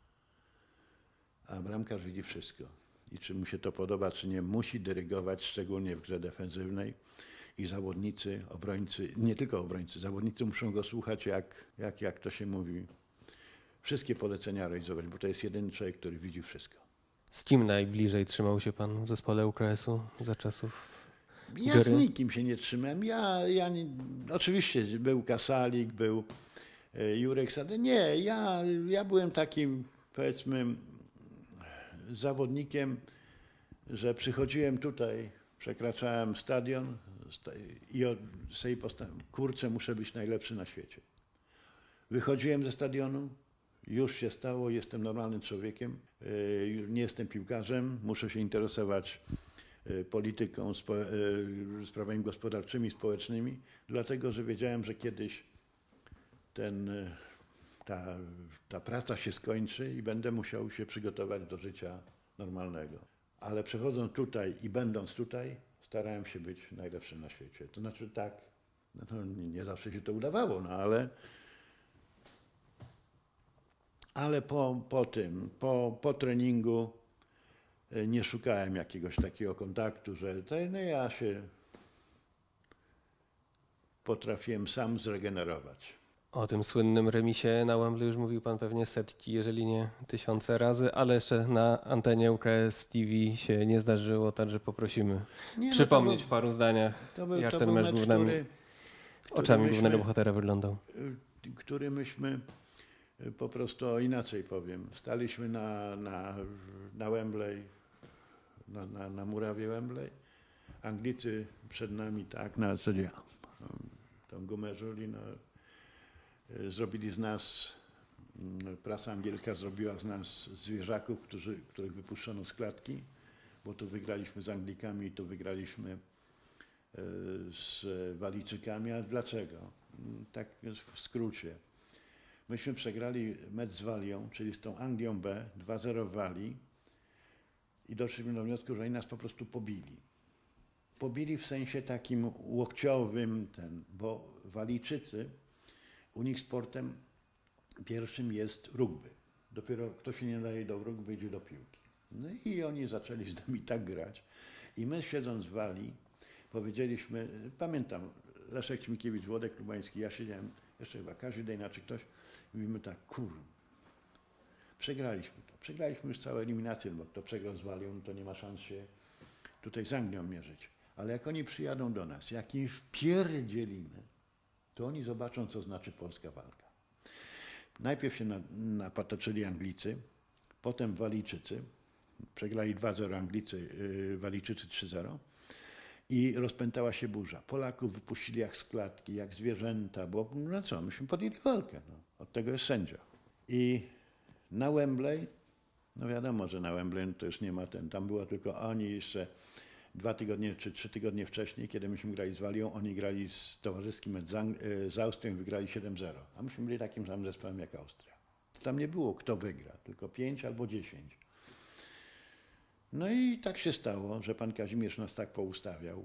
A bramkarz widzi wszystko. I czy mu się to podoba, czy nie, musi dyrygować, szczególnie w grze defensywnej. I zawodnicy, obrońcy, nie tylko obrońcy, zawodnicy muszą go słuchać, jak, jak, jak to się mówi, wszystkie polecenia realizować, bo to jest jedyny człowiek, który widzi wszystko. Z kim najbliżej trzymał się pan w zespole ŁKS-u za czasów Ja Gry? z nikim się nie trzymałem. Ja, ja nie, oczywiście był Kasalik, był, E, Jurek Sadek. Nie, ja, ja byłem takim, powiedzmy, zawodnikiem, że przychodziłem tutaj, przekraczałem stadion sta- i od- sobie postawiłem, kurczę, muszę być najlepszy na świecie. Wychodziłem ze stadionu, już się stało, jestem normalnym człowiekiem, yy, nie jestem piłkarzem, muszę się interesować yy, polityką, spo, yy, sprawami gospodarczymi, społecznymi, dlatego że wiedziałem, że kiedyś ten, yy, ta, ta praca się skończy i będę musiał się przygotować do życia normalnego. Ale przechodząc tutaj i będąc tutaj, starałem się być najlepszym na świecie. To znaczy tak, no to nie, nie zawsze się to udawało, no ale Ale po, po tym, po, po treningu e, nie szukałem jakiegoś takiego kontaktu, że to, no ja się potrafiłem sam zregenerować. O tym słynnym remisie na Wembley już mówił pan pewnie setki, jeżeli nie tysiące razy, ale jeszcze na antenie U K S T V się nie zdarzyło, także poprosimy Nie, no przypomnieć to w paru zdaniach, był, to był, jak to ten był mecz mecz, głównymi który, oczami myśmy, głównego bohatera wyglądał. y, który myśmy, y, po prostu inaczej powiem, staliśmy na, na, na Wembley, na, na, na murawie Wembley. Anglicy przed nami tak na zasadzie tą gumę żuli, no, y, zrobili z nas, y, prasa angielska zrobiła z nas zwierzaków, którzy, których wypuszczono z klatki, bo tu wygraliśmy z Anglikami, tu wygraliśmy y, z Walijczykami. A dlaczego? Y, Tak w skrócie. Myśmy przegrali mecz z Walią, czyli z tą Anglią B, dwa zero w Walii i doszliśmy do wniosku, że oni nas po prostu pobili. Pobili w sensie takim łokciowym, ten, bo Walijczycy, u nich sportem pierwszym jest rugby. Dopiero kto się nie daje do rugby, idzie do piłki. No i oni zaczęli z nami tak grać. I my siedząc w Walii powiedzieliśmy, pamiętam, Leszek Ćmikiewicz, Włodek Lubański, ja siedziałem, jeszcze chyba Kaziu Dejna czy ktoś, mówimy tak, kur, przegraliśmy to. Przegraliśmy już całe eliminacje, bo kto przegrał z Walią, no to nie ma szans się tutaj z Anglią mierzyć. Ale jak oni przyjadą do nas, jak im wpierdzielimy, to oni zobaczą, co znaczy polska walka. Najpierw się napatoczyli Anglicy, potem Walijczycy, przegrali dwa zero Anglicy, yy, Walijczycy trzy zero i rozpętała się burza. Polaków wypuścili jak z klatki, jak zwierzęta, bo no co, myśmy podjęli walkę, no. Od tego jest sędzia. I na Wembley, no wiadomo, że na Wembley no to już nie ma ten, tam było tylko oni jeszcze dwa tygodnie czy trzy tygodnie wcześniej, kiedy myśmy grali z Walią, oni grali z towarzyskim mecz z, Ang- z Austrią i wygrali siedem zero, a myśmy byli takim samym zespołem jak Austria. Tam nie było kto wygra, tylko pięć albo dziesięć. No i tak się stało, że pan Kazimierz nas tak poustawiał,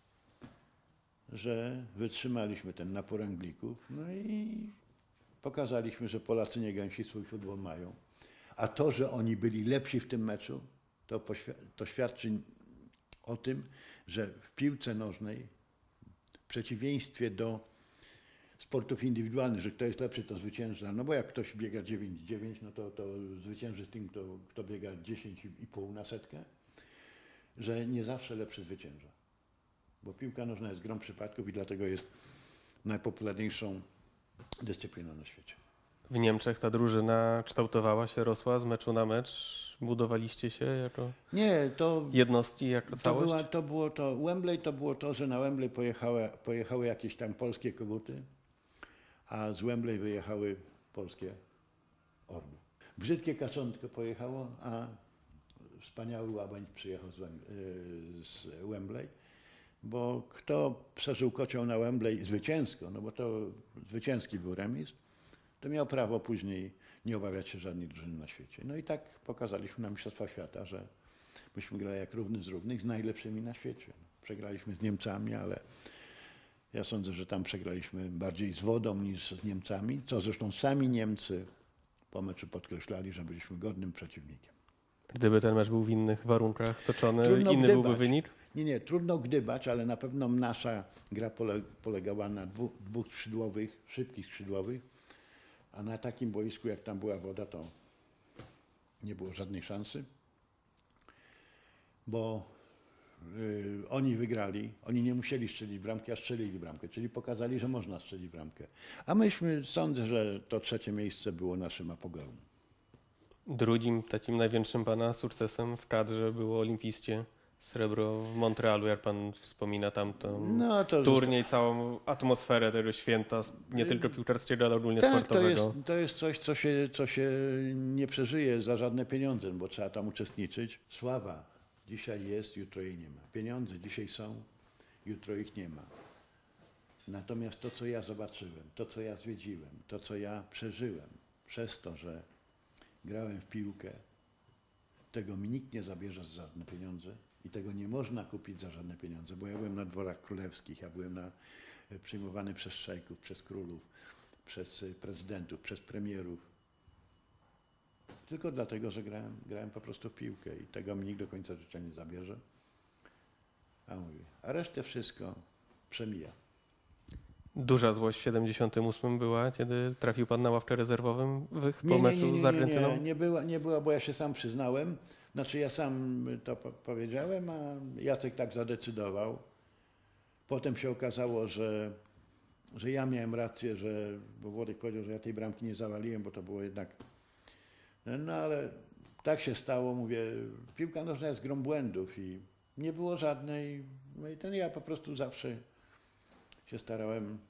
że wytrzymaliśmy ten napór Anglików, no i pokazaliśmy, że Polacy nie gęsi swój futbol mają. A to, że oni byli lepsi w tym meczu, to, to świadczy o tym, że w piłce nożnej, w przeciwieństwie do sportów indywidualnych, że kto jest lepszy, to zwycięża. No bo jak ktoś biega dziewięć dziewięć, no to, to zwycięży z tym, kto, kto biega dziesięć i pół na setkę, że nie zawsze lepszy zwycięża. Bo piłka nożna jest grą przypadków i dlatego jest najpopularniejszą dyscypliną na świecie. W Niemczech ta drużyna kształtowała się, rosła z meczu na mecz. Budowaliście się jako Nie, to, jednostki, jako to, całość? była, to było to, Wembley to było to, że na Wembley pojechały, pojechały jakieś tam polskie koguty, a z Wembley wyjechały polskie orły. Brzydkie kaczątko pojechało, a wspaniały łabań przyjechał z, Wem, z Wembley, bo kto przeżył kocioł na Wembley zwycięsko, no bo to zwycięski był remis, to miał prawo później nie obawiać się żadnej drużyny na świecie. No i tak pokazaliśmy na Mistrzostwach Świata, że myśmy grali jak równy z równych z najlepszymi na świecie. Przegraliśmy z Niemcami, ale ja sądzę, że tam przegraliśmy bardziej z wodą niż z Niemcami, co zresztą sami Niemcy po meczu podkreślali, że byliśmy godnym przeciwnikiem. Gdyby ten mecz był w innych warunkach toczony, Trudno inny gdybać. byłby wynik? Nie, nie, trudno gdybać, ale na pewno nasza gra pole, polegała na dwóch, dwóch skrzydłowych, szybkich skrzydłowych, a na takim boisku, jak tam była woda, to nie było żadnej szansy, bo y, oni wygrali, oni nie musieli strzelić bramki, a strzelili bramkę, czyli pokazali, że można strzelić bramkę. A myśmy, sądzę, że to trzecie miejsce było naszym apogeum. Drugim takim największym pana sukcesem w kadrze było olimpijskie srebro w Montrealu, jak pan wspomina tamtą No, to turniej, całą atmosferę tego święta, nie tylko piłkarskiego, ale ogólnie tak, to sportowego. jest, to jest coś, co się, co się nie przeżyje za żadne pieniądze, bo trzeba tam uczestniczyć. Sława dzisiaj jest, jutro jej nie ma. Pieniądze dzisiaj są, jutro ich nie ma. Natomiast to, co ja zobaczyłem, to, co ja zwiedziłem, to, co ja przeżyłem, przez to, że grałem w piłkę, tego mi nikt nie zabierze za żadne pieniądze i tego nie można kupić za żadne pieniądze, bo ja byłem na dworach królewskich, ja byłem na, przyjmowany przez szejków, przez królów, przez prezydentów, przez premierów. Tylko dlatego, że grałem, grałem po prostu w piłkę i tego mi nikt do końca życia nie zabierze. A mówię, a resztę wszystko przemija. Duża złość w siedemdziesiątym ósmym była, kiedy trafił pan na ławkę rezerwową w, po Nie, nie, meczu nie, nie, z nie, Argentyną? nie, nie, była, nie była, bo ja się sam przyznałem. Znaczy ja sam to po powiedziałem, a Jacek tak zadecydował. Potem się okazało, że, że ja miałem rację, że, bo Włodek powiedział, że ja tej bramki nie zawaliłem, bo to było jednak... No ale tak się stało, mówię, piłka nożna jest grą błędów i nie było żadnej... No i ten ja po prostu zawsze się starałem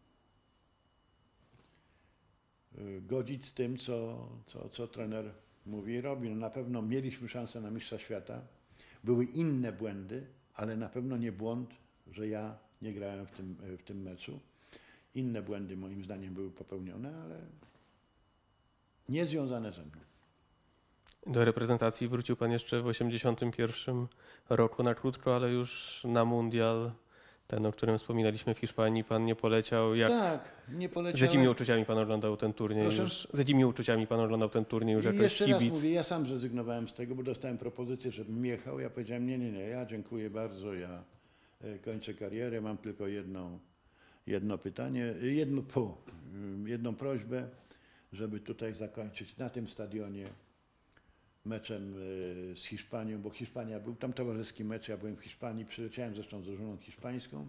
godzić z tym, co, co, co trener mówi i robi. No na pewno mieliśmy szansę na mistrza świata. Były inne błędy, ale na pewno nie błąd, że ja nie grałem w tym, w tym meczu. Inne błędy moim zdaniem były popełnione, ale nie związane ze mną. Do reprezentacji wrócił pan jeszcze w osiemdziesiątym pierwszym roku na krótko, ale już na mundial, ten, o którym wspominaliśmy w Hiszpanii, pan nie poleciał. Jak... Tak, nie Z poleciałem. jakimi uczuciami pan oglądał ten turniej? Proszę? Już, z jakimi uczuciami pan oglądał ten turniej już I jako jeszcze raz kibic? mówię, ja sam zrezygnowałem z tego, bo dostałem propozycję, żebym jechał. Ja powiedziałem, nie, nie, nie, ja dziękuję bardzo, ja e, kończę karierę, mam tylko jedną, jedno pytanie, jedno, po, jedną prośbę, żeby tutaj zakończyć na tym stadionie meczem e, z Hiszpanią, bo Hiszpania, był tam towarzyski mecz, ja byłem w Hiszpanii, przyleciałem zresztą z drużyną hiszpańską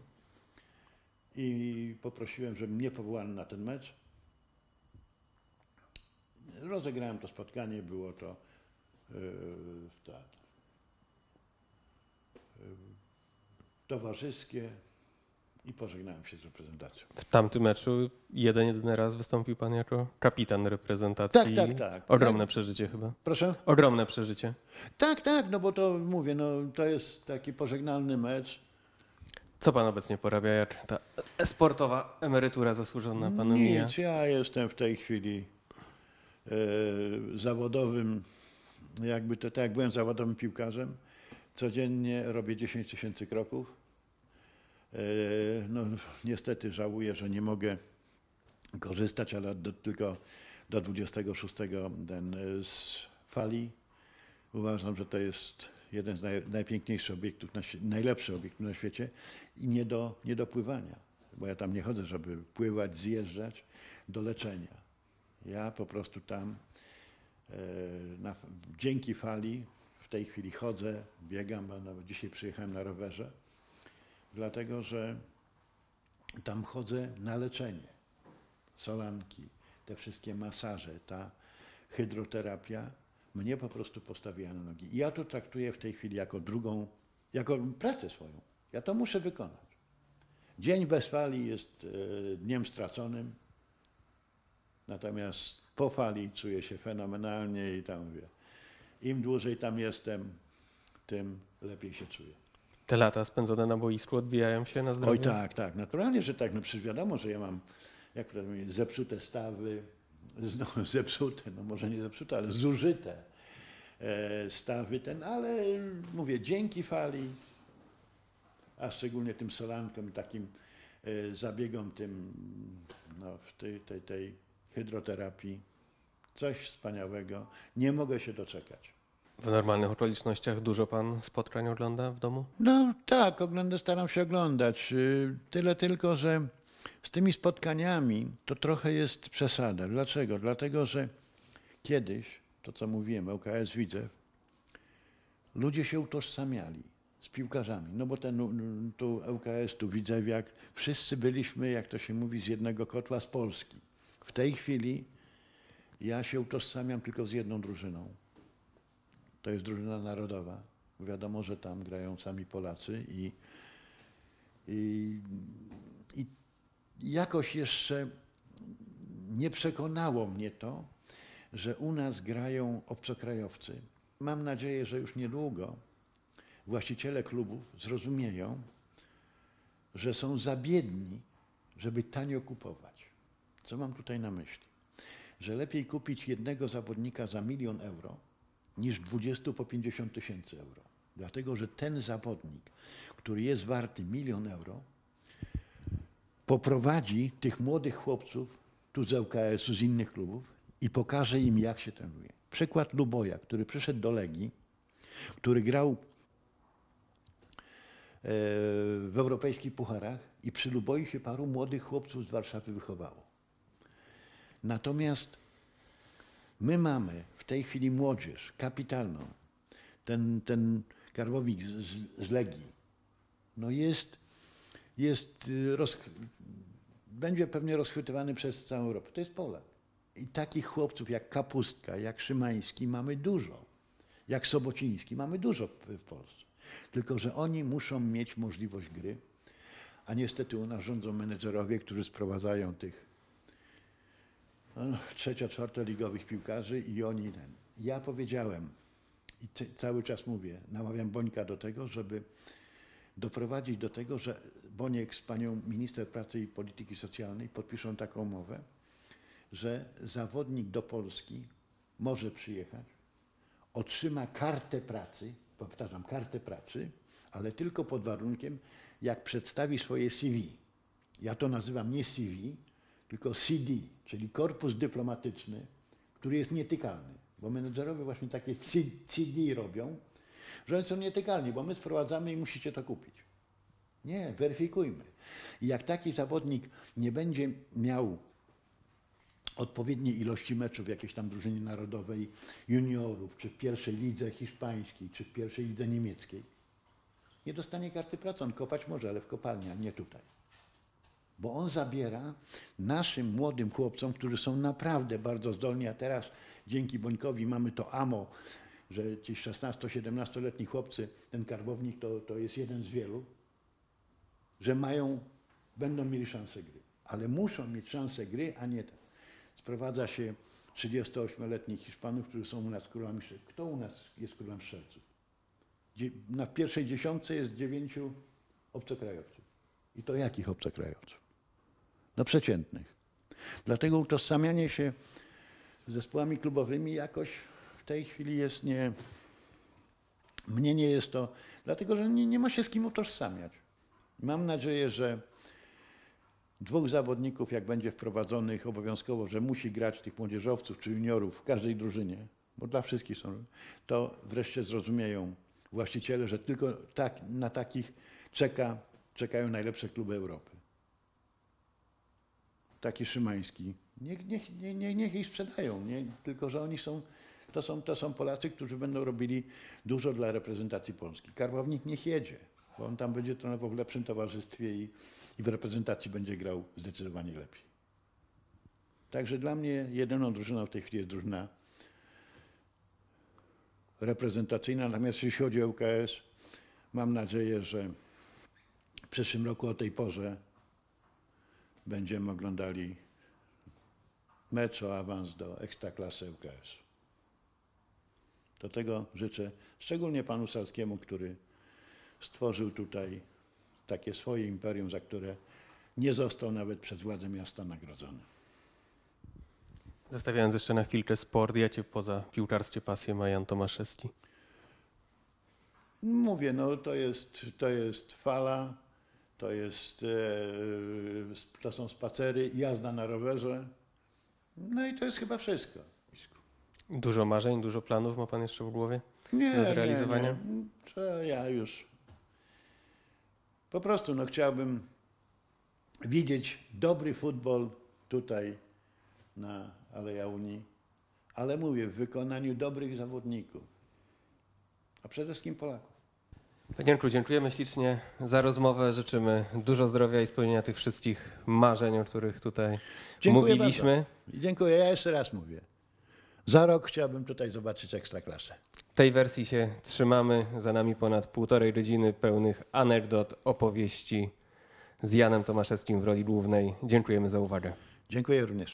i poprosiłem, żeby mnie powołano na ten mecz. Rozegrałem to spotkanie, było to yy, tak, yy, towarzyskie i pożegnałem się z reprezentacją. W tamtym meczu jeden, jedyny raz wystąpił pan jako kapitan reprezentacji. Tak, tak, tak. Ogromne Tak. przeżycie chyba. Proszę? Ogromne przeżycie. Tak, tak, no bo to mówię, no to jest taki pożegnalny mecz. Co pan obecnie porabia, jak ta sportowa emerytura zasłużona panu mija? Nic, ja jestem w tej chwili yy, zawodowym, jakby to tak jak byłem zawodowym piłkarzem, codziennie robię dziesięć tysięcy kroków. No niestety żałuję, że nie mogę korzystać, ale do, tylko do dwudziestego szóstego ten, z fali. Uważam, że to jest jeden z naj, najpiękniejszych obiektów, na, najlepszy obiekt na świecie i nie do, nie do pływania, bo ja tam nie chodzę, żeby pływać, zjeżdżać, do leczenia. Ja po prostu tam e, na, dzięki fali w tej chwili chodzę, biegam, bo nawet dzisiaj przyjechałem na rowerze, dlatego że tam chodzę na leczenie. Solanki, te wszystkie masaże, ta hydroterapia mnie po prostu postawiła na nogi. I ja to traktuję w tej chwili jako drugą, jako pracę swoją. Ja to muszę wykonać. Dzień bez fali jest e, dniem straconym, natomiast po fali czuję się fenomenalnie i tam mówię, im dłużej tam jestem, tym lepiej się czuję. Te lata spędzone na boisku odbijają się na zdrowiu? Oj tak, tak, naturalnie, że tak. No przecież wiadomo, że ja mam, jak to mówię, zepsute stawy, no, zepsute, no może nie zepsute, ale zużyte e, stawy ten, ale mówię, dzięki fali, a szczególnie tym solankom i takim e, zabiegom tym, no w tej, tej, tej hydroterapii, coś wspaniałego, nie mogę się doczekać. W normalnych okolicznościach dużo pan spotkań ogląda w domu? No tak, oglądam, staram się oglądać. Y, Tyle tylko, że z tymi spotkaniami to trochę jest przesada. Dlaczego? Dlatego, że kiedyś, to co mówiłem, ŁKS Widzew, ludzie się utożsamiali z piłkarzami. No bo ten no, tu L K S, tu Widzewiak, wszyscy byliśmy, jak to się mówi, z jednego kotła, z Polski. W tej chwili ja się utożsamiam tylko z jedną drużyną. To jest drużyna narodowa. Wiadomo, że tam grają sami Polacy i, i, i jakoś jeszcze nie przekonało mnie to, że u nas grają obcokrajowcy. Mam nadzieję, że już niedługo właściciele klubów zrozumieją, że są za biedni, żeby tanio kupować. Co mam tutaj na myśli? Że lepiej kupić jednego zawodnika za milion euro, niż dwudziestu po pięćdziesiąt tysięcy euro. Dlatego, że ten zawodnik, który jest warty milion euro, poprowadzi tych młodych chłopców tu z L K S-u, z innych klubów i pokaże im, jak się trenuje. Przykład Luboja, który przyszedł do Legii, który grał w europejskich pucharach i przy Luboi się paru młodych chłopców z Warszawy wychowało. Natomiast my mamy w tej chwili młodzież kapitalną. Ten, ten Karbowik z, z, z Legii no jest, jest roz, będzie pewnie rozchwytywany przez całą Europę. To jest Polak. I takich chłopców jak Kapustka, jak Szymański mamy dużo. Jak Sobociński mamy dużo w, w Polsce. Tylko że oni muszą mieć możliwość gry, a niestety u nas rządzą menedżerowie, którzy sprowadzają tych no, trzecio-, czwartoligowych piłkarzy i oni ten. Ja powiedziałem i cały czas mówię, namawiam Bońka do tego, żeby doprowadzić do tego, że Boniek z panią minister pracy i polityki socjalnej podpiszą taką umowę, że zawodnik do Polski może przyjechać, otrzyma kartę pracy, powtarzam, kartę pracy, ale tylko pod warunkiem, jak przedstawi swoje C V. Ja to nazywam nie C V, tylko C D, czyli korpus dyplomatyczny, który jest nietykalny. Bo menedżerowie właśnie takie C D robią, że oni są nietykalni, bo my sprowadzamy i musicie to kupić. Nie, weryfikujmy. I jak taki zawodnik nie będzie miał odpowiedniej ilości meczów w jakiejś tam drużynie narodowej, juniorów, czy w pierwszej lidze hiszpańskiej, czy w pierwszej lidze niemieckiej, nie dostanie karty pracy. On kopać może, ale w kopalni, a nie tutaj. Bo on zabiera naszym młodym chłopcom, którzy są naprawdę bardzo zdolni, a teraz dzięki Bońkowi mamy to amo, że ci szesnasto-siedemnastoletni chłopcy, ten Karbownik to, to jest jeden z wielu, że mają, będą mieli szansę gry. Ale muszą mieć szansę gry, a nie tak. Sprowadza się trzydziestoośmioletnich Hiszpanów, którzy są u nas królami strzelców. Kto u nas jest królem strzelców? Na pierwszej dziesiątce jest dziewięciu obcokrajowców. I to jakich obcokrajowców? No przeciętnych. Dlatego utożsamianie się z zespołami klubowymi jakoś w tej chwili jest nie... Mnie nie jest to... Dlatego, że nie, nie ma się z kim utożsamiać. Mam nadzieję, że dwóch zawodników, jak będzie wprowadzonych obowiązkowo, że musi grać tych młodzieżowców czy juniorów w każdej drużynie, bo dla wszystkich są, to wreszcie zrozumieją właściciele, że tylko tak, na takich czeka, czekają najlepsze kluby Europy. Taki Szymański. Niech, niech, niech, niech ich sprzedają, nie? Tylko że oni są to, są, to są Polacy, którzy będą robili dużo dla reprezentacji Polski. Karbownik niech jedzie, bo on tam będzie trenował w lepszym towarzystwie i, i w reprezentacji będzie grał zdecydowanie lepiej. Także dla mnie jedyną drużyną w tej chwili jest drużyna reprezentacyjna. Natomiast jeśli chodzi o L K S, mam nadzieję, że w przyszłym roku o tej porze będziemy oglądali mecz o awans do Ekstraklasy L K S. Do tego życzę szczególnie panu Salskiemu, który stworzył tutaj takie swoje imperium, za które nie został nawet przez władze miasta nagrodzony. Zostawiając jeszcze na chwilkę sport, jakie poza piłkarskie pasje ma Jan Tomaszewski? Mówię, no to jest, to jest fala, to, jest, e, to są spacery, jazda na rowerze, no i to jest chyba wszystko. Dużo marzeń, dużo planów ma pan jeszcze w głowie Nie, do zrealizowania? Nie, nie. To ja już po prostu no, chciałbym widzieć dobry futbol tutaj na Aleja Unii, ale mówię w wykonaniu dobrych zawodników, a przede wszystkim Polaków. Panie Janku, dziękujemy ślicznie za rozmowę. Życzymy dużo zdrowia i spełnienia tych wszystkich marzeń, o których tutaj Dziękuję mówiliśmy. bardzo. I dziękuję. Ja jeszcze raz mówię. Za rok chciałbym tutaj zobaczyć Ekstraklasę. Tej wersji się trzymamy. Za nami ponad półtorej godziny pełnych anegdot, opowieści z Janem Tomaszewskim w roli głównej. Dziękujemy za uwagę. Dziękuję również.